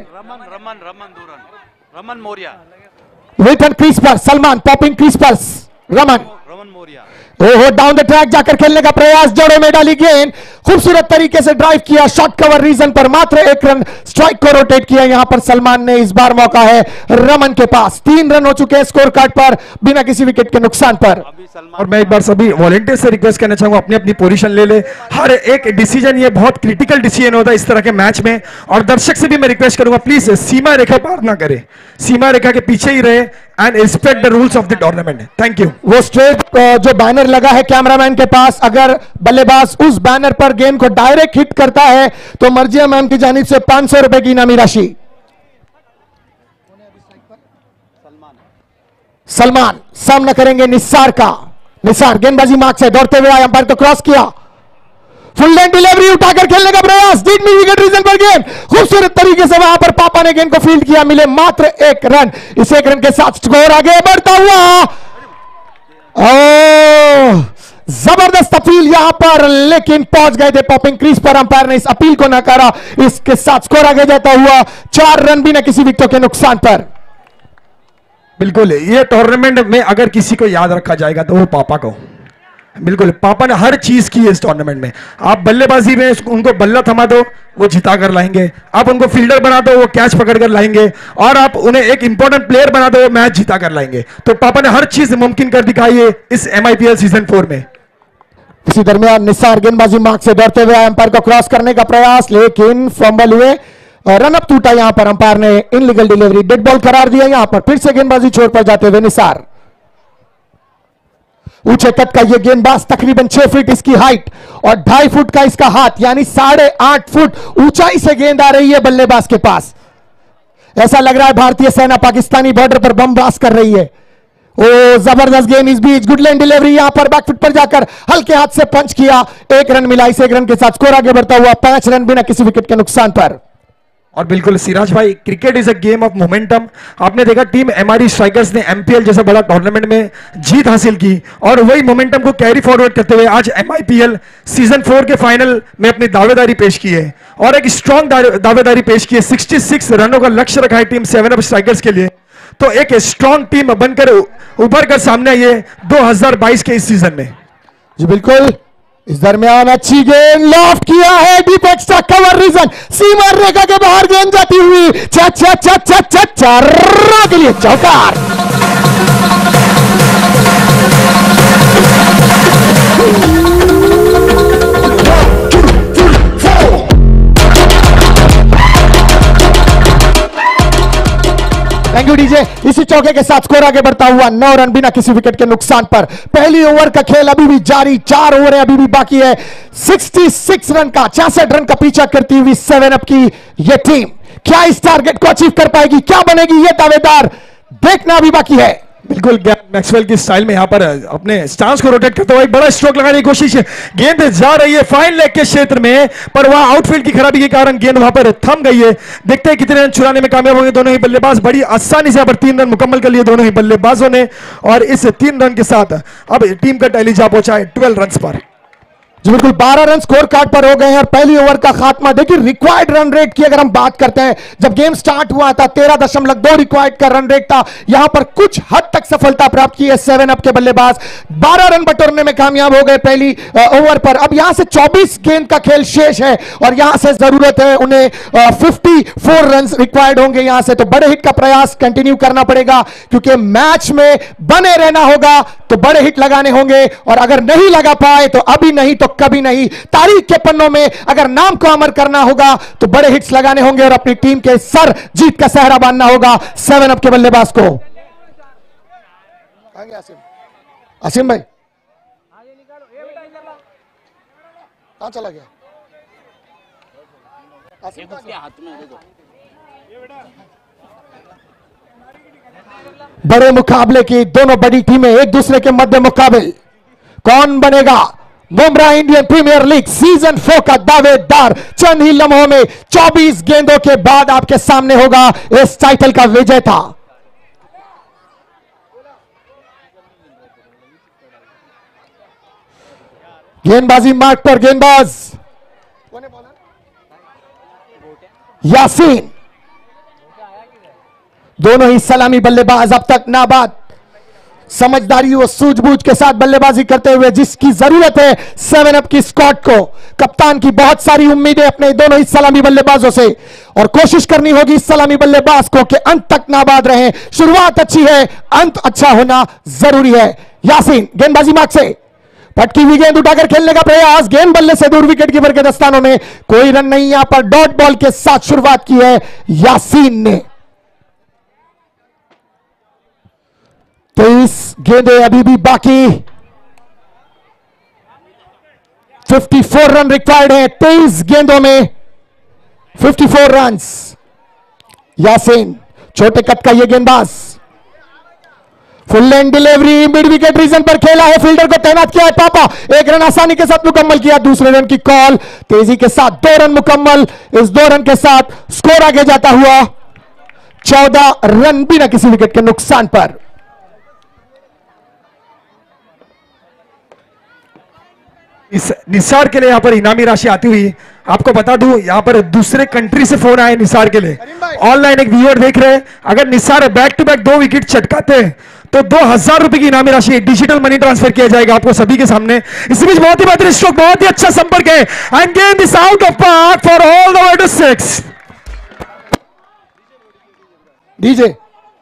Raman Maurya wicket crease पर सलमान, पॉपिंग क्रीज पर रमन मौर्य ओहो, डाउन द ट्रैक जाकर खेलने का प्रयास, जड़ों में डाली गेंद, खूबसूरत तरीके से ड्राइव किया, शॉट कवर रीजन पर मात्र 1 रन, स्ट्राइक को रोटेट किया। यहां पर सलमान ने, इस बार मौका है रमन के पास। 3 रन हो चुके हैं स्कोर कार्ड पर बिना किसी विकेट के नुकसान पर। और मैं एक बार सभी वॉलंटियर से रिक्वेस्ट करना चाहूंगा, अपनी अपनी पोजीशन ले ले। हर एक डिसीजन ये बहुत क्रिटिकल डिसीजन होता है इस तरह के मैच में। और दर्शक से भी मैं रिक्वेस्ट करूंगा, प्लीज सीमा रेखा पार ना करे, सीमा रेखा के पीछे ही रहे and respect the rules of the tournament. Thank you. वो स्ट्रेट जो बैनर लगा है कैमरामैन के पास, अगर बल्लेबाज उस बैनर पर गेंद को डायरेक्ट हिट करता है तो मर्जिया मैम की जानिब से 500 रुपए की इनामी राशि। सलमान सामना करेंगे निसार का। निसार गेंदबाजी मार्क से दौड़ते हुए आया, अंपायर को क्रॉस किया, फुल लेंथ डिलीवरी उठाकर खेलने का प्रयास, डीप में विकेट रीजन पर गेंद, खूबसूरत तरीके से वहां पर पापा ने गेंद को फील्ड किया, मिले मात्र 1 रन। इस 1 रन के साथ स्कोर आगे बढ़ता हुआ, जबरदस्त अपील यहां पर, लेकिन पहुंच गए थे पॉपिंग क्रीज पर, अंपायर ने इस अपील को नकारा। इसके साथ स्कोर आगे जाता हुआ 4 रन बिना किसी विकेट के नुकसान पर। बिल्कुल, ये टूर्नामेंट में अगर किसी को याद रखा जाएगा तो वो पापा को। बिल्कुल, पापा ने हर चीज की है इस टूर्नामेंट में। आप बल्लेबाजी में उनको बल्ला थमा दो, वो जिता कर लाएंगे। आप उनको फील्डर बना दो, वो कैच पकड़ कर लाएंगे। और आप उन्हें एक इंपॉर्टेंट प्लेयर बना दो, वो मैच जिता कर लाएंगे। तो पापा ने हर चीज मुमकिन कर दिखाई है इस MIPL सीजन 4 में। इसी दरमियान निसार गेंदबाजी मार्क से दौड़ते हुए अंपायर को क्रॉस करने का प्रयास, लेकिन फंबल हुए, रन अप टूटा। यहां पर अंपायर ने इनलीगल डिलीवरी, डेड बॉल करार दिया। यहां पर फिर से गेंदबाजी छोर पर जाते हुए निसार, ऊंचे कट का यह गेंदबाज, तकरीबन 6 फीट इसकी हाइट और 2.5 फुट का इसका हाथ, यानी 8.5 फुट ऊंचाई से गेंद आ रही है बल्लेबाज के पास। ऐसा लग रहा है भारतीय सेना पाकिस्तानी बॉर्डर पर बम ब्लास्ट कर रही है। ओ जबरदस्त गेंद, इस बीच गुड लेंथ डिलीवरी, यहां पर बैकफुट पर जाकर हल्के हाथ से पंच किया। 1 रन मिला। इस 1 रन के साथ स्कोर आगे बढ़ता हुआ 5 रन बिना किसी विकेट के नुकसान पर। और बिल्कुल सिराज भाई, cricket is a game of momentum. आपने देखा टीम MRE स्ट्राइकर्स ने MPL जैसा बड़ा टूर्नामेंट में जीत हासिल की और वही मोमेंटम को कैरी फॉरवर्ड करते हुए आज MIPL सीजन 4 के फाइनल में अपनी दावेदारी पेश की है और एक स्ट्रॉन्ग दावेदारी पेश की है। 66 रनों का लक्ष्य रखा है टीम 7 अप स्ट्राइकर्स के लिए। तो एक स्ट्रॉन्ग टीम बनकर उभर कर सामने आई है 2022 के इस सीजन में। जी बिल्कुल, इस दरमियान अच्छी गेंद लॉफ्ट किया है, डीप एक्स्ट्रा कवर रीजन, सीमा रेखा के बाहर गेंद जाती हुई, चार के लिए चौकार। Thank you DJ. इसी चौके के साथ स्कोर आगे बढ़ता हुआ 9 रन बिना किसी विकेट के नुकसान पर। पहली ओवर का खेल अभी भी जारी, 4 ओवर अभी भी बाकी है। 66 रन का, 66 रन का पीछा करती हुई 7 अप की यह टीम क्या इस टारगेट को अचीव कर पाएगी, क्या बनेगी ये दावेदार, देखना अभी बाकी है। बिल्कुल मैक्सवेल की स्टाइल में यहां पर अपने स्टांस को रोटेट करते हुए एक बड़ा स्ट्रोक लगाने की कोशिश है। गेंद जा रही है फाइन लेग के क्षेत्र में, पर वहां आउटफील्ड की खराबी के कारण गेंद वहां पर थम गई है। देखते हैं कितने रन चुराने में कामयाब होंगे दोनों ही बल्लेबाज। बड़ी आसानी से यहां पर 3 रन मुकम्मल कर लिए दोनों ही बल्लेबाजों ने और इस 3 रन के साथ अब टीम का टैली जा पहुंचा है 12 रन पर। जी बिल्कुल, 12 रन स्कोर कार्ड पर हो गए हैं और पहली ओवर का खात्मा। देखिए रिक्वायर्ड रन रेट की अगर हम बात करते हैं, जब गेम स्टार्ट हुआ था 13.2 रिक्वायर्ड का रन रेट था। यहां पर कुछ हद तक सफलता प्राप्त की है 7 अप के बल्लेबाज, 12 रन बटोरने में कामयाब हो गए पहली ओवर पर। अब यहां से 24 गेंद का खेल शेष है और यहां से जरूरत है उन्हें 54 रन रिक्वायर्ड होंगे यहां से। तो बड़े हिट का प्रयास कंटिन्यू करना पड़ेगा क्योंकि मैच में बने रहना होगा, तो बड़े हिट लगाने होंगे और अगर नहीं लगा पाए तो अभी नहीं तो कभी नहीं, तारीख के पन्नों में अगर नाम को अमर करना होगा तो बड़े हिट्स लगाने होंगे और अपनी टीम के सर जीत का सहरा बांधना होगा 7 अप के बल्लेबाज को। आसिम भाई, कहाँ चला गया? उसके हाथ में दे दो। बड़े मुकाबले की दोनों बड़ी टीमें एक दूसरे के मध्य मुकाबले, कौन बनेगा Bumrah Indian Premier League season 4 का दावेदार? चंद ही लम्हों में 24 गेंदों के बाद आपके सामने होगा इस टाइटल का विजेता। गेंदबाजी मार्ग पर गेंदबाज यासीन, दोनों ही सलामी बल्लेबाज अब तक नाबाद, समझदारी और सूझबूझ के साथ बल्लेबाजी करते हुए जिसकी जरूरत है 7 अप की स्क्वाड को। कप्तान की बहुत सारी उम्मीदें अपने दोनों ही सलामी बल्लेबाजों से, और कोशिश करनी होगी सलामी बल्लेबाज को कि अंत तक नाबाद रहें। शुरुआत अच्छी है, अंत अच्छा होना जरूरी है। यासीन गेंदबाजी मार्ग से पटकी हुई गेंद उठाकर खेलने का प्रयास, गेंद बल्ले से दूर, विकेट कीपर के दस्तानों में कोई रन नहीं। यहां पर डॉट बॉल के साथ शुरुआत की है यासीन ने। 23 गेंदें अभी भी बाकी, 54 रन रिक्वायर्ड है। 23 गेंदों में 54 रन। यासीन छोटे कद का यह गेंदबाज, full length delivery, mid wicket region पर खेला है, फील्डर को तैनात किया है पापा, 1 रन आसानी के साथ मुकम्मल किया। दूसरे रन की कॉल, तेजी के साथ 2 रन मुकम्मल। इस 2 रन के साथ स्कोर आगे जाता हुआ 14 रन बिना किसी विकेट के नुकसान पर। इस निसार के लिए यहाँ पर इनामी राशि आती हुई, आपको बता दूं यहाँ पर दूसरे कंट्री से फोन आए निसार के लिए। ऑनलाइन एक व्यूअर देख रहे हैं, अगर Nisar back to back 2 wicket चटकाते हैं तो 2000 रुपए की इनामी राशि डिजिटल मनी ट्रांसफर किया जाएगा आपको सभी के सामने। इसी बीच बहुत ही बेहतरीन स्ट्रोक, बहुत ही अच्छा संपर्क है, and game is out of park for all the way to 6। DJ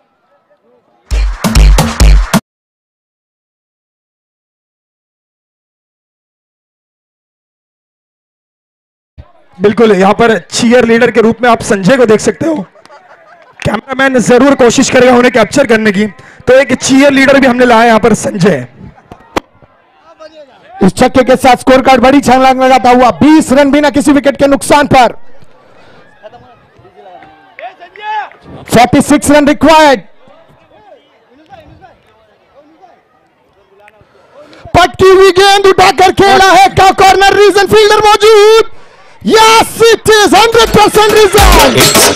बिल्कुल, यहां पर चीयर लीडर के रूप में आप संजय को देख सकते हो। कैमरामैन जरूर कोशिश करेगा उन्हें कैप्चर करने की, तो एक चीयर लीडर भी हमने लाया यहां पर संजय। इस छक्के के साथ स्कोर कार्ड बड़ी छलांग लगाता हुआ 20 रन बिना किसी विकेट के नुकसान पर। 46 रन रिक्वायर्ड। पटकी हुई गेंद उठाकर खेला है का कॉर्नर, रीजन फील्डर मौजूद। Yes, it is 100% result.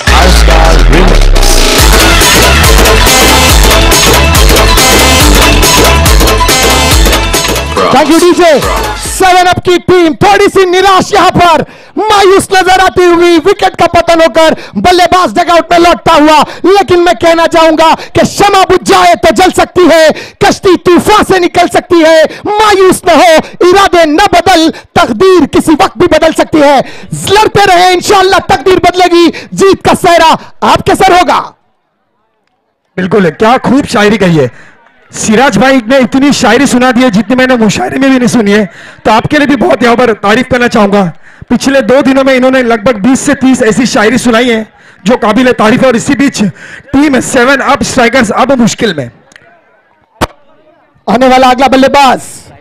Thank you, DJ. 7 up की टीम थोड़ी सी निराश यहां पर मायूस नजर आती हुई, विकेट का पतन होकर बल्लेबाज डगआउट में लौटता हुआ। लेकिन मैं कहना चाहूंगा कि क्षमा बुझ जाए तो जल सकती है, कश्ती तूफान से निकल सकती है। मायूस न हो, इरादे न बदल, तकदीर किसी वक्त भी बदल सकती है। लड़ते रहे, इंशाअल्लाह तकदीर बदलेगी, जीत का सेहरा आपके सर होगा। बिल्कुल, क्या खूब शायरी कही है सिराज भाई ने, इतनी शायरी सुना दी है जितनी मैंने मुशायरे में भी नहीं सुनी है, तो आपके लिए भी बहुत यहां पर तारीफ करना चाहूंगा। पिछले 2 दिनों में इन्होंने लगभग 20 से 30 ऐसी शायरी सुनाई है जो काबिल तारीफ है। और इसी बीच टीम 7 अप स्ट्राइकर्स अब मुश्किल में। आने वाला अगला बल्लेबाज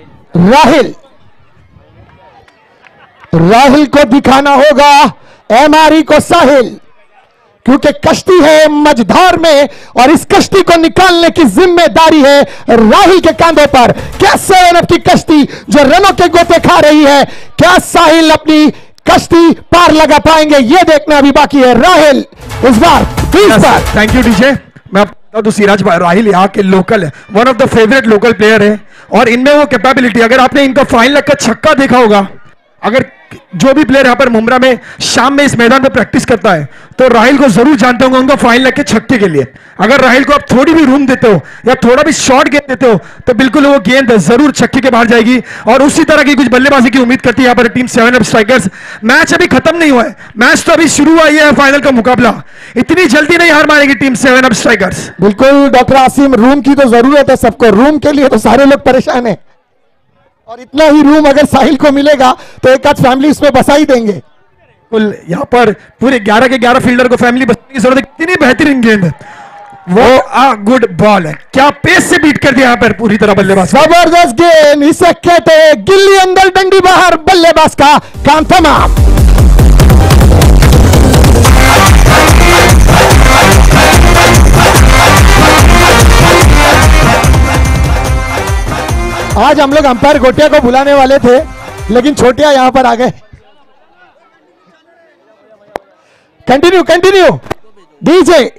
राहिल को दिखाना होगा एमआरई को साहिल, क्योंकि कश्ती है मझधार में और इस कश्ती को निकालने की जिम्मेदारी है राहिल के कांधों पर। क्या 7 अप की कश्ती जो रनों के गोते खा रही है, क्या साहिल अपनी कश्ती पार लगा पाएंगे, यह देखना अभी बाकी है। राहिल इस बार 30 बार। Thank you DJ. मैं आपको बता दूं सिराज भाई राहिल यहाँ के local, one of the favourite local player है, और इनमें वो कैपेबिलिटी, अगर आपने इनका फाइनल का छक्का देखा होगा, अगर जो भी प्लेयर यहाँ पर मुमरा में शाम में इस मैदान में प्रैक्टिस करता है तो राहिल को जरूर जानते होंगे उनका फाइनल के छक्के के लिए। अगर राहिल को आप थोड़ी भी रूम देते हो या थोड़ा भी शॉर्ट गेंद देते हो तो बिल्कुल वो गेंद जरूर छक्के के बाहर जाएगी, और उसी तरह की कुछ बल्लेबाजी की उम्मीद करती है यहाँ पर टीम 7 अप स्ट्राइकर्स। मैच अभी खत्म नहीं हुआ है, मैच तो अभी शुरू हुआ है, फाइनल का मुकाबला। इतनी जल्दी नहीं हार मारेगी टीम 7 अप स्ट्राइकर्स। बिल्कुल डॉक्टर आसिम, रूम की तो जरूरत है सबको, रूम के लिए तो सारे लोग परेशान है, और इतना ही रूम अगर साहिल को मिलेगा तो एक आध फैमिली इसमें बसा ही देंगे। यहाँ पर पूरे 11 के 11 फील्डर को फैमिली बचाने की जरूरत है। कितनी बेहतरीन गेंद, वो गुड बॉल है, क्या पेस से बीट कर दिया यहाँ पर पूरी तरह बल्लेबाज। जबरदस्त गेंद, इसे कहते हैं गिल्ली अंदर डंडी बाहर, बल्लेबाज का काम तमाम। आज हम लोग अंपायर गोटिया को बुलाने वाले थे, लेकिन छोटिया यहां पर आ गए। Continue DJ.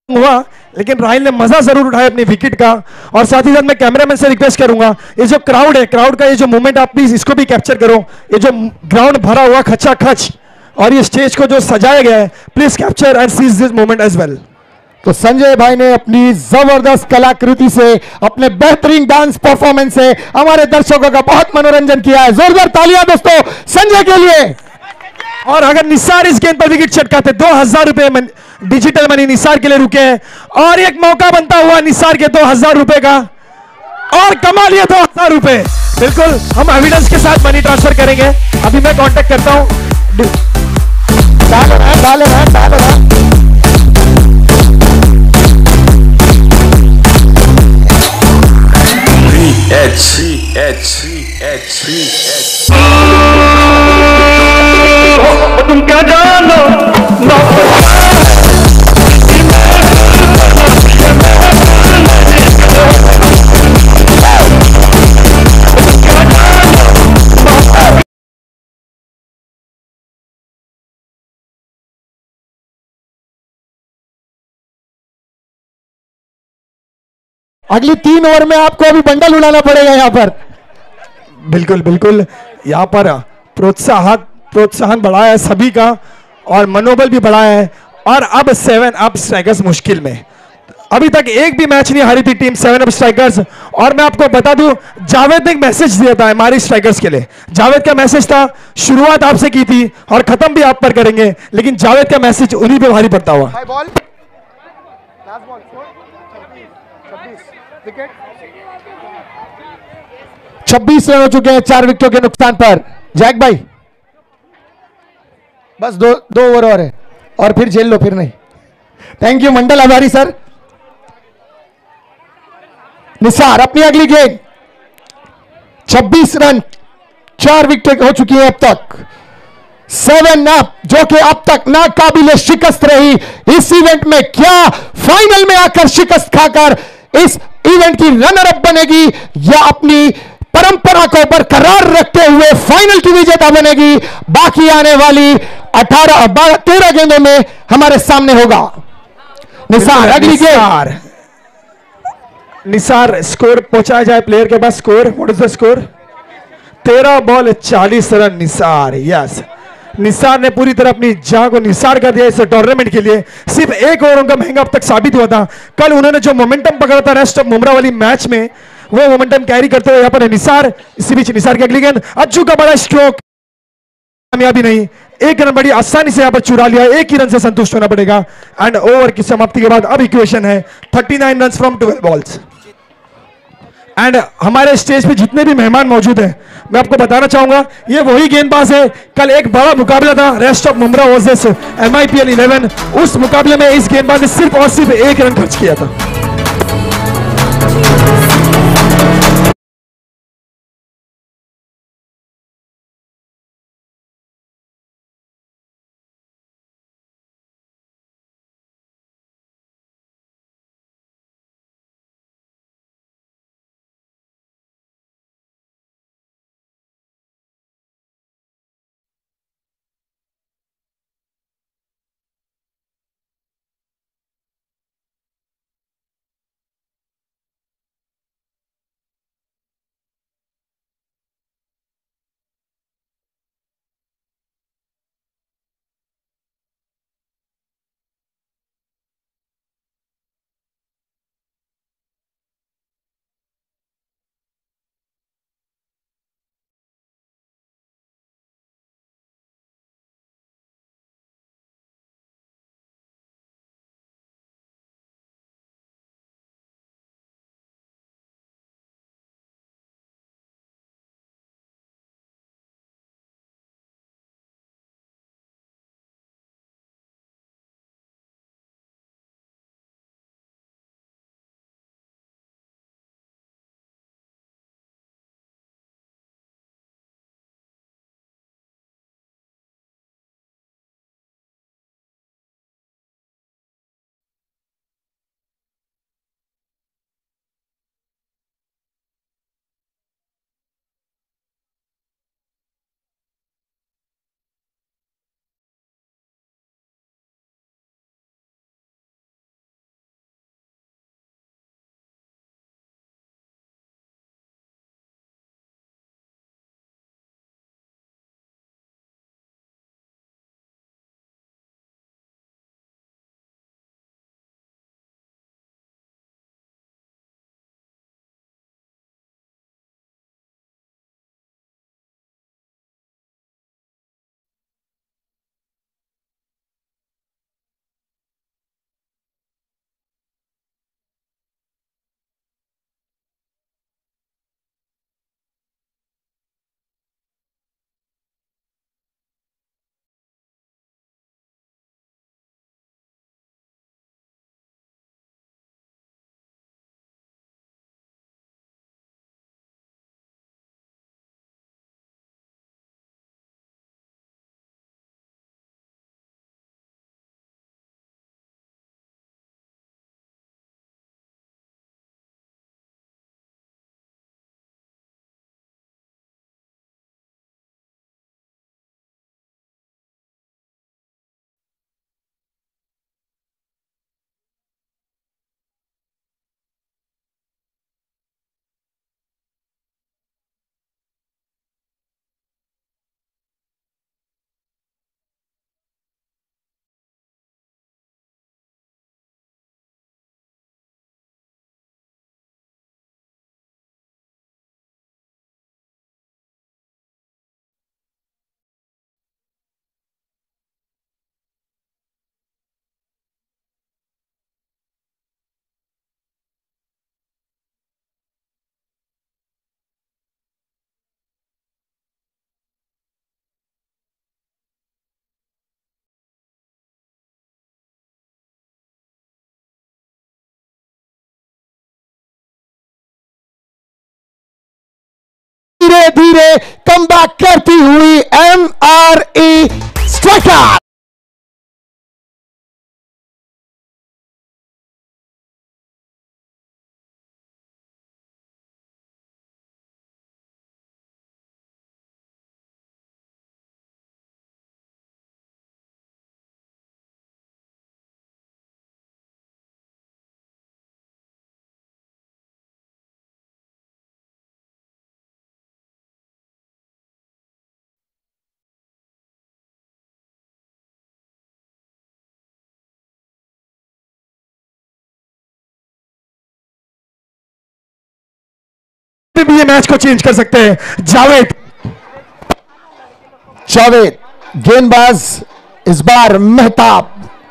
हुआ, लेकिन राहिल ने मजा जरूर उठाया अपनी विकेट का। और साथ ही साथ मैं कैमरामैन से रिक्वेस्ट करूंगा, ये जो क्राउड है, क्राउड का ये जो मूवमेंट आप प्लीज इसको भी कैप्चर करो। ये जो ग्राउंड भरा हुआ खचा खच और ये स्टेज को जो सजाया गया है, please capture and seize this moment as well. तो संजय भाई ने अपनी जबरदस्त कलाकृति से, अपने बेहतरीन डांस परफॉर्मेंस से हमारे दर्शकों का बहुत मनोरंजन किया है। जोरदार तालियां दोस्तों संजय के लिए। और अगर निसार इस गेंद पर विकेट चटकाते, 2000 रुपए डिजिटल मनी निसार के लिए रुके हैं। और एक मौका बनता हुआ निसार के 2000 रुपए का, और कमा लिए 2000 रुपए। बिल्कुल, हम एविडेंस के साथ मनी ट्रांसफर करेंगे। अभी मैं कांटेक्ट करता हूं। डाले तुम क्या जानो अगली 3 ओवर में आपको अभी बंडल उड़ाना पड़ेगा यहाँ पर। बिल्कुल बिल्कुल, यहाँ पर प्रोत्साहन बढ़ा है सभी का और मनोबल भी बढ़ा है। और अब 7 अप स्ट्राइकर्स मुश्किल में, अभी तक एक भी मैच नहीं हारी थी टीम 7 अप स्ट्राइकर्स। और मैं आपको बता दूं, जावेद ने एक मैसेज दिया था हमारे स्ट्राइकर्स के लिए। जावेद का मैसेज था, शुरुआत आपसे की थी और खत्म भी आप पर करेंगे, लेकिन जावेद का मैसेज उन्हीं पे भारी पड़ता हुआ। 26 रन हो चुके हैं 4 विकेटों के नुकसान पर। जैक भाई बस दो ओवर और है और फिर झेल लो, फिर नहीं। थैंक यू मंडल, आभारी सर। निसार अपनी अगली गेंद, 26 रन 4 विकेट हो चुकी है अब तक। 7 अप, जो कि अब तक नाकाबिले शिकस्त रही इस इवेंट में। क्या फाइनल में आकर शिकस्त खाकर इस इवेंट की रनर अप बनेगी या अपनी परंपरा को बरकरार रखते हुए फाइनल की विजेता बनेगी? बाकी आने वाली 13 गेंदों में हमारे सामने होगा। निसार अगली गेंद। निसार स्कोर पहुंचाया जाए प्लेयर के पास। Score, what is the score? 13 ball 40 run Nisar. Yes, Nisar ने पूरी तरह अपनी जान को निसार कर दिया इस टूर्नामेंट के लिए। सिर्फ एक ओवर उनका महंगा अब तक साबित हुआ था। कल उन्होंने जो मोमेंटम पकड़ा था रेस्ट ऑफ मुमरा वाली मैच में, वो मोमेंटम कैरी करते हुए यहाँ पर निसार। इसी बीच निसार की अगली गेंद, अज्जू का बड़ा स्ट्रोक, कामयाबी नहीं। 1 रन बड़ी आसानी से यहाँ पर चुरा लिया, 1 ही रन से संतुष्ट होना पड़ेगा। एंड ओवर की समाप्ति के बाद अब इक्वेशन है 39 रन फ्रॉम 12 बॉल्स। एंड हमारे स्टेज पे जितने भी मेहमान मौजूद हैं, मैं आपको बताना चाहूंगा, ये वही गेंदबाज है। कल एक बड़ा मुकाबला था rest of Mumbra versus MIPL 11। उस मुकाबले में इस गेंदबाज ने सिर्फ और सिर्फ 1 रन खर्च किया था। धीरे धीरे कम बैक करती हुई MRE स्ट्राइकर। भी ये मैच को चेंज कर सकते हैं। जावेद गेंदबाज इस बार मेहताब,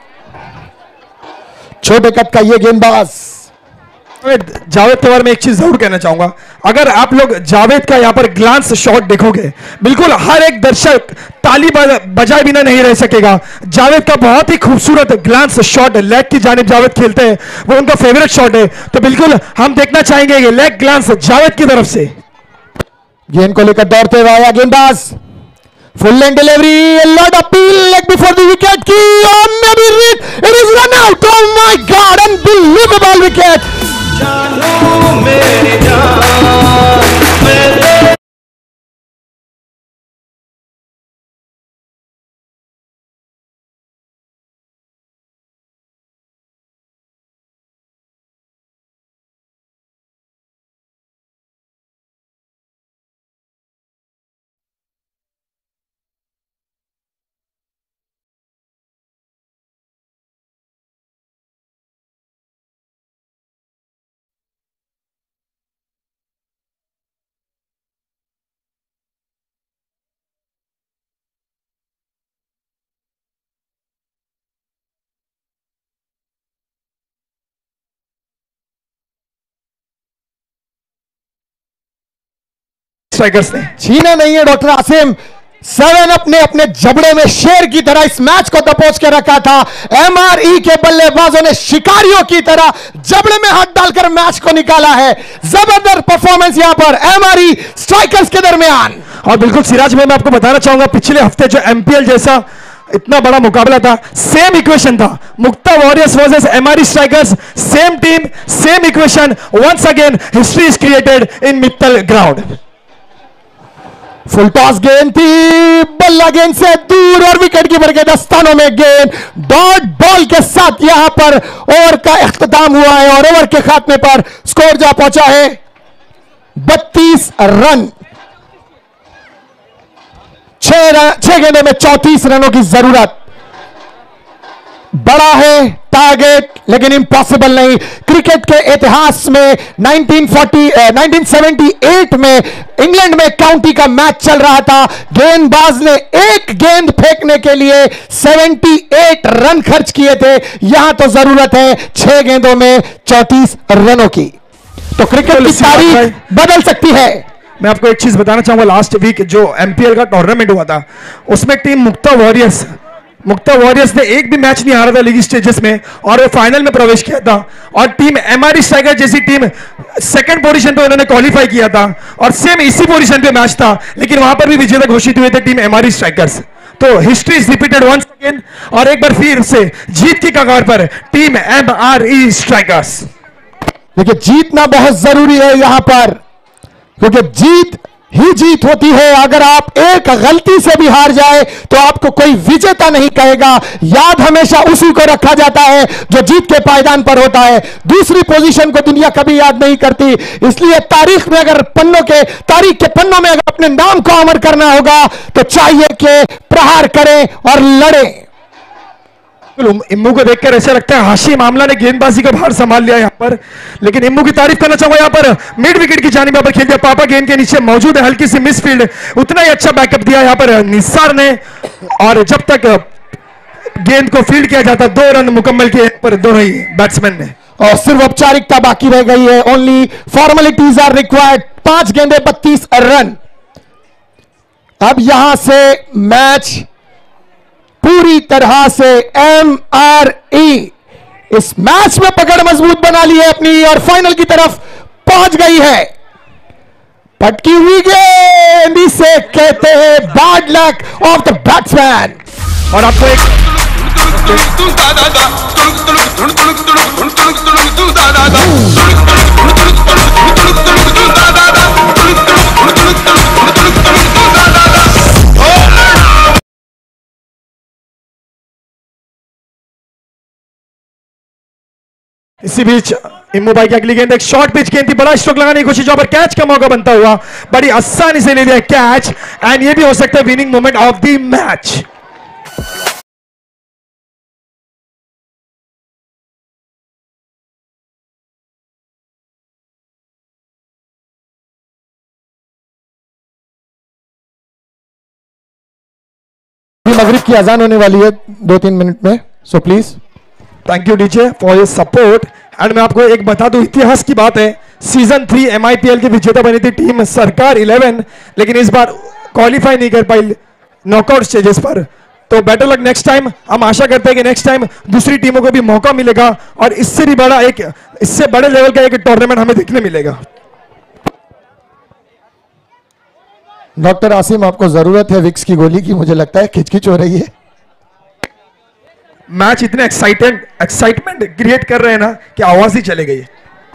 छोटे कद का ये गेंदबाज। जावेद के बारे में एक चीज जरूर कहना चाहूंगा, अगर आप लोग जावेद का यहां पर ग्लांस शॉट देखोगे, बिल्कुल हर एक दर्शक ताली बजाए बिना नहीं रह सकेगा। जावेद का बहुत ही खूबसूरत ग्लांस शॉट लेग की जानिब जावेद खेलते हैं, वो उनका फेवरेट शॉट है, तो बिल्कुल हम देखना चाहेंगे ये लेग ग्लांस जावेद की तरफ से। गेंद को लेकर दौड़ते हुए आया गेंदबाज, full length delivery, loud appeal, leg before the wicket की, may be it is run out. Oh my god, unbelievable wicket. मेरी जान मेरे स्ट्राइकर्स ने छीने नहीं है डॉक्टर आसिम। 7 अपने अपने जबड़े में शेर की तरह इस मैच को दबोच के रखा था। MRE के बल्लेबाजों ने शिकारियों की तरह जबड़े में हाथ डालकर मैच को निकाला है। जबरदस्त परफॉर्मेंस यहां पर MRE स्ट्राइकर्स के दरमियान। और बिल्कुल सिराज में मैं आपको बताना चाहूंगा, पिछले हफ्ते जो MPL जैसा इतना बड़ा मुकाबला था, सेम इक्वेशन था, Mukta warriors versus MRE strikers, same team same equation. Once again history is created in Mittal ground. Full toss गेंद थी, बल्ला गेंद से दूर और विकेट कीपर के दस्तानों में गेंद। डॉट बॉल के साथ यहां पर ओवर का इख्तिताम हुआ है और ओवर के खात्मे पर स्कोर जा पहुंचा है 32 रन। 6 गेंदों में 34 रनों की जरूरत। बड़ा है टारगेट लेकिन इम्पॉसिबल नहीं। क्रिकेट के इतिहास में 1978 में इंग्लैंड में काउंटी का मैच चल रहा था। गेंदबाज ने एक गेंद फेंकने के लिए 78 रन खर्च किए थे। यहां तो जरूरत है 6 गेंदों में 34 रनों की। तो क्रिकेट की तारीख बदल सकती है। मैं आपको एक चीज बताना चाहूंगा, लास्ट वीक जो MPL का टूर्नामेंट हुआ था उसमें टीम मुक्ता वॉरियर्स ने एक भी मैच नहीं हारा था लीग स्टेजेस में, और वो फाइनल में प्रवेश किया था। और टीम MRE स्ट्राइकर जैसी टीम सेकंड पोजीशन पे उन्होंने क्वालिफाई किया था और सेम इसी पोजीशन पे मैच था, लेकिन वहां पर भी विजेता घोषित हुए थे टीम MRE स्ट्राइकर्स। तो history is repeated once again, और एक बार फिर से जीत की कगार पर टीम MRE स्ट्राइकर्स। देखिए जीतना बहुत जरूरी है यहां पर, क्योंकि जीत ही जीत होती है। अगर आप एक गलती से भी हार जाए तो आपको कोई विजेता नहीं कहेगा। याद हमेशा उसी को रखा जाता है जो जीत के पायदान पर होता है। दूसरी पोजीशन को दुनिया कभी याद नहीं करती। इसलिए तारीख में अगर तारीख के पन्नों में अगर अपने नाम को अमर करना होगा तो चाहिए कि प्रहार करें और लड़ें। इम्मू को देखकर ऐसा लगता है हाशिम आमला ने गेंदबाजी का भार संभाल लिया यहां पर, लेकिन इम्मू की तारीफ करना चाहूंगा। यहां पर मिड विकेट की जानिब पर खेल दिया, पापा गेंद के नीचे मौजूद है, हल्की सी मिसफील्ड, उतना ही अच्छा बैकअप दिया यहां पर निसार ने। और जब तक गेंद को फील्ड किया जाता 2 रन मुकम्मल किए पर दोनों ही बैट्समैन ने। और सिर्फ औपचारिकता बाकी रह गई है, ओनली फॉर्मेलिटीज आर रिक्वायर्ड। 5 गेंदे 32 रन। अब यहां से मैच पूरी तरह से MRE इस मैच में पकड़ मजबूत बना ली है अपनी और फाइनल की तरफ पहुंच गई है। पटकी हुई गेंद, इसे कहते हैं bad luck of the batsman. और आपको एक इसी बीच इम्मू भाई की अगली गेंद एक शॉर्ट पिच गेंद थी, बड़ा स्ट्रोक लगाने की कोशिश, पर कैच का मौका बनता हुआ बड़ी आसानी से ले लिया कैच, एंड ये भी हो सकता है winning moment of the match. मगरिब की अजान होने वाली है 2-3 मिनट में, so please. Thank you DJ for your support. And मैं आपको एक बता दूं, इतिहास की बात है, सीजन 3 MIPL की विजेता बनी थी टीम सरकार 11, लेकिन इस बार क्वालिफाई नहीं कर पाई नॉकआउट स्टेजेस पर। तो बेटर लक नेक्स्ट टाइम। हम आशा करते हैं कि नेक्स्ट टाइम दूसरी टीमों को भी मौका मिलेगा और इससे भी बड़ा इससे बड़े लेवल का एक टूर्नामेंट हमें देखने मिलेगा। डॉक्टर आसिम, आपको जरूरत है विक्स की गोली की, मुझे लगता है खिचखिच हो रही है। मैच इतने एक्साइटमेंट क्रिएट कर रहे हैं ना कि आवाज ही चली गई।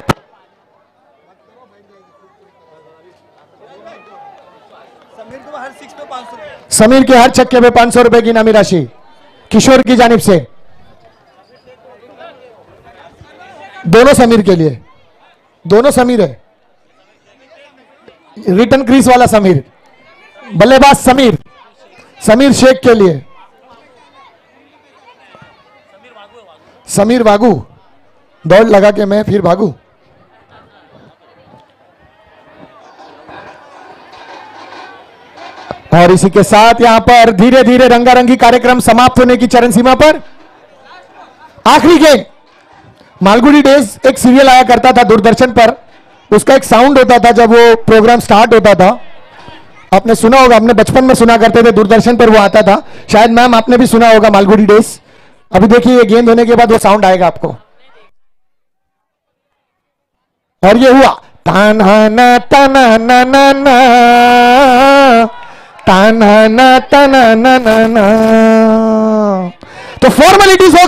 समीर के हर छक्के पे 500 रुपए की इनामी राशि किशोर की जानिब से, दोनों समीर के लिए, दोनों समीर है, रिटर्न क्रीज वाला समीर, बल्लेबाज समीर, समीर शेख के लिए, समीर भागू, दौड़ लगा के मैं फिर भागू। और इसी के साथ यहां पर धीरे धीरे रंगारंगी कार्यक्रम समाप्त होने की चरण सीमा पर। आखिरी गेम, मालगुडी डेज एक सीरियल आया करता था दूरदर्शन पर, उसका एक साउंड होता था जब वो प्रोग्राम स्टार्ट होता था, आपने सुना होगा, हमने बचपन में सुना करते थे, दूरदर्शन पर वो आता था, शायद मैम आपने भी सुना होगा मालगुडी डेज। अभी देखिए ये गेंद होने के बाद वो साउंड आएगा आपको, और ये हुआ ताना ना ताना ना ना ना ताना ना ताना ना ना ना। तो फॉर्मेलिटीज हो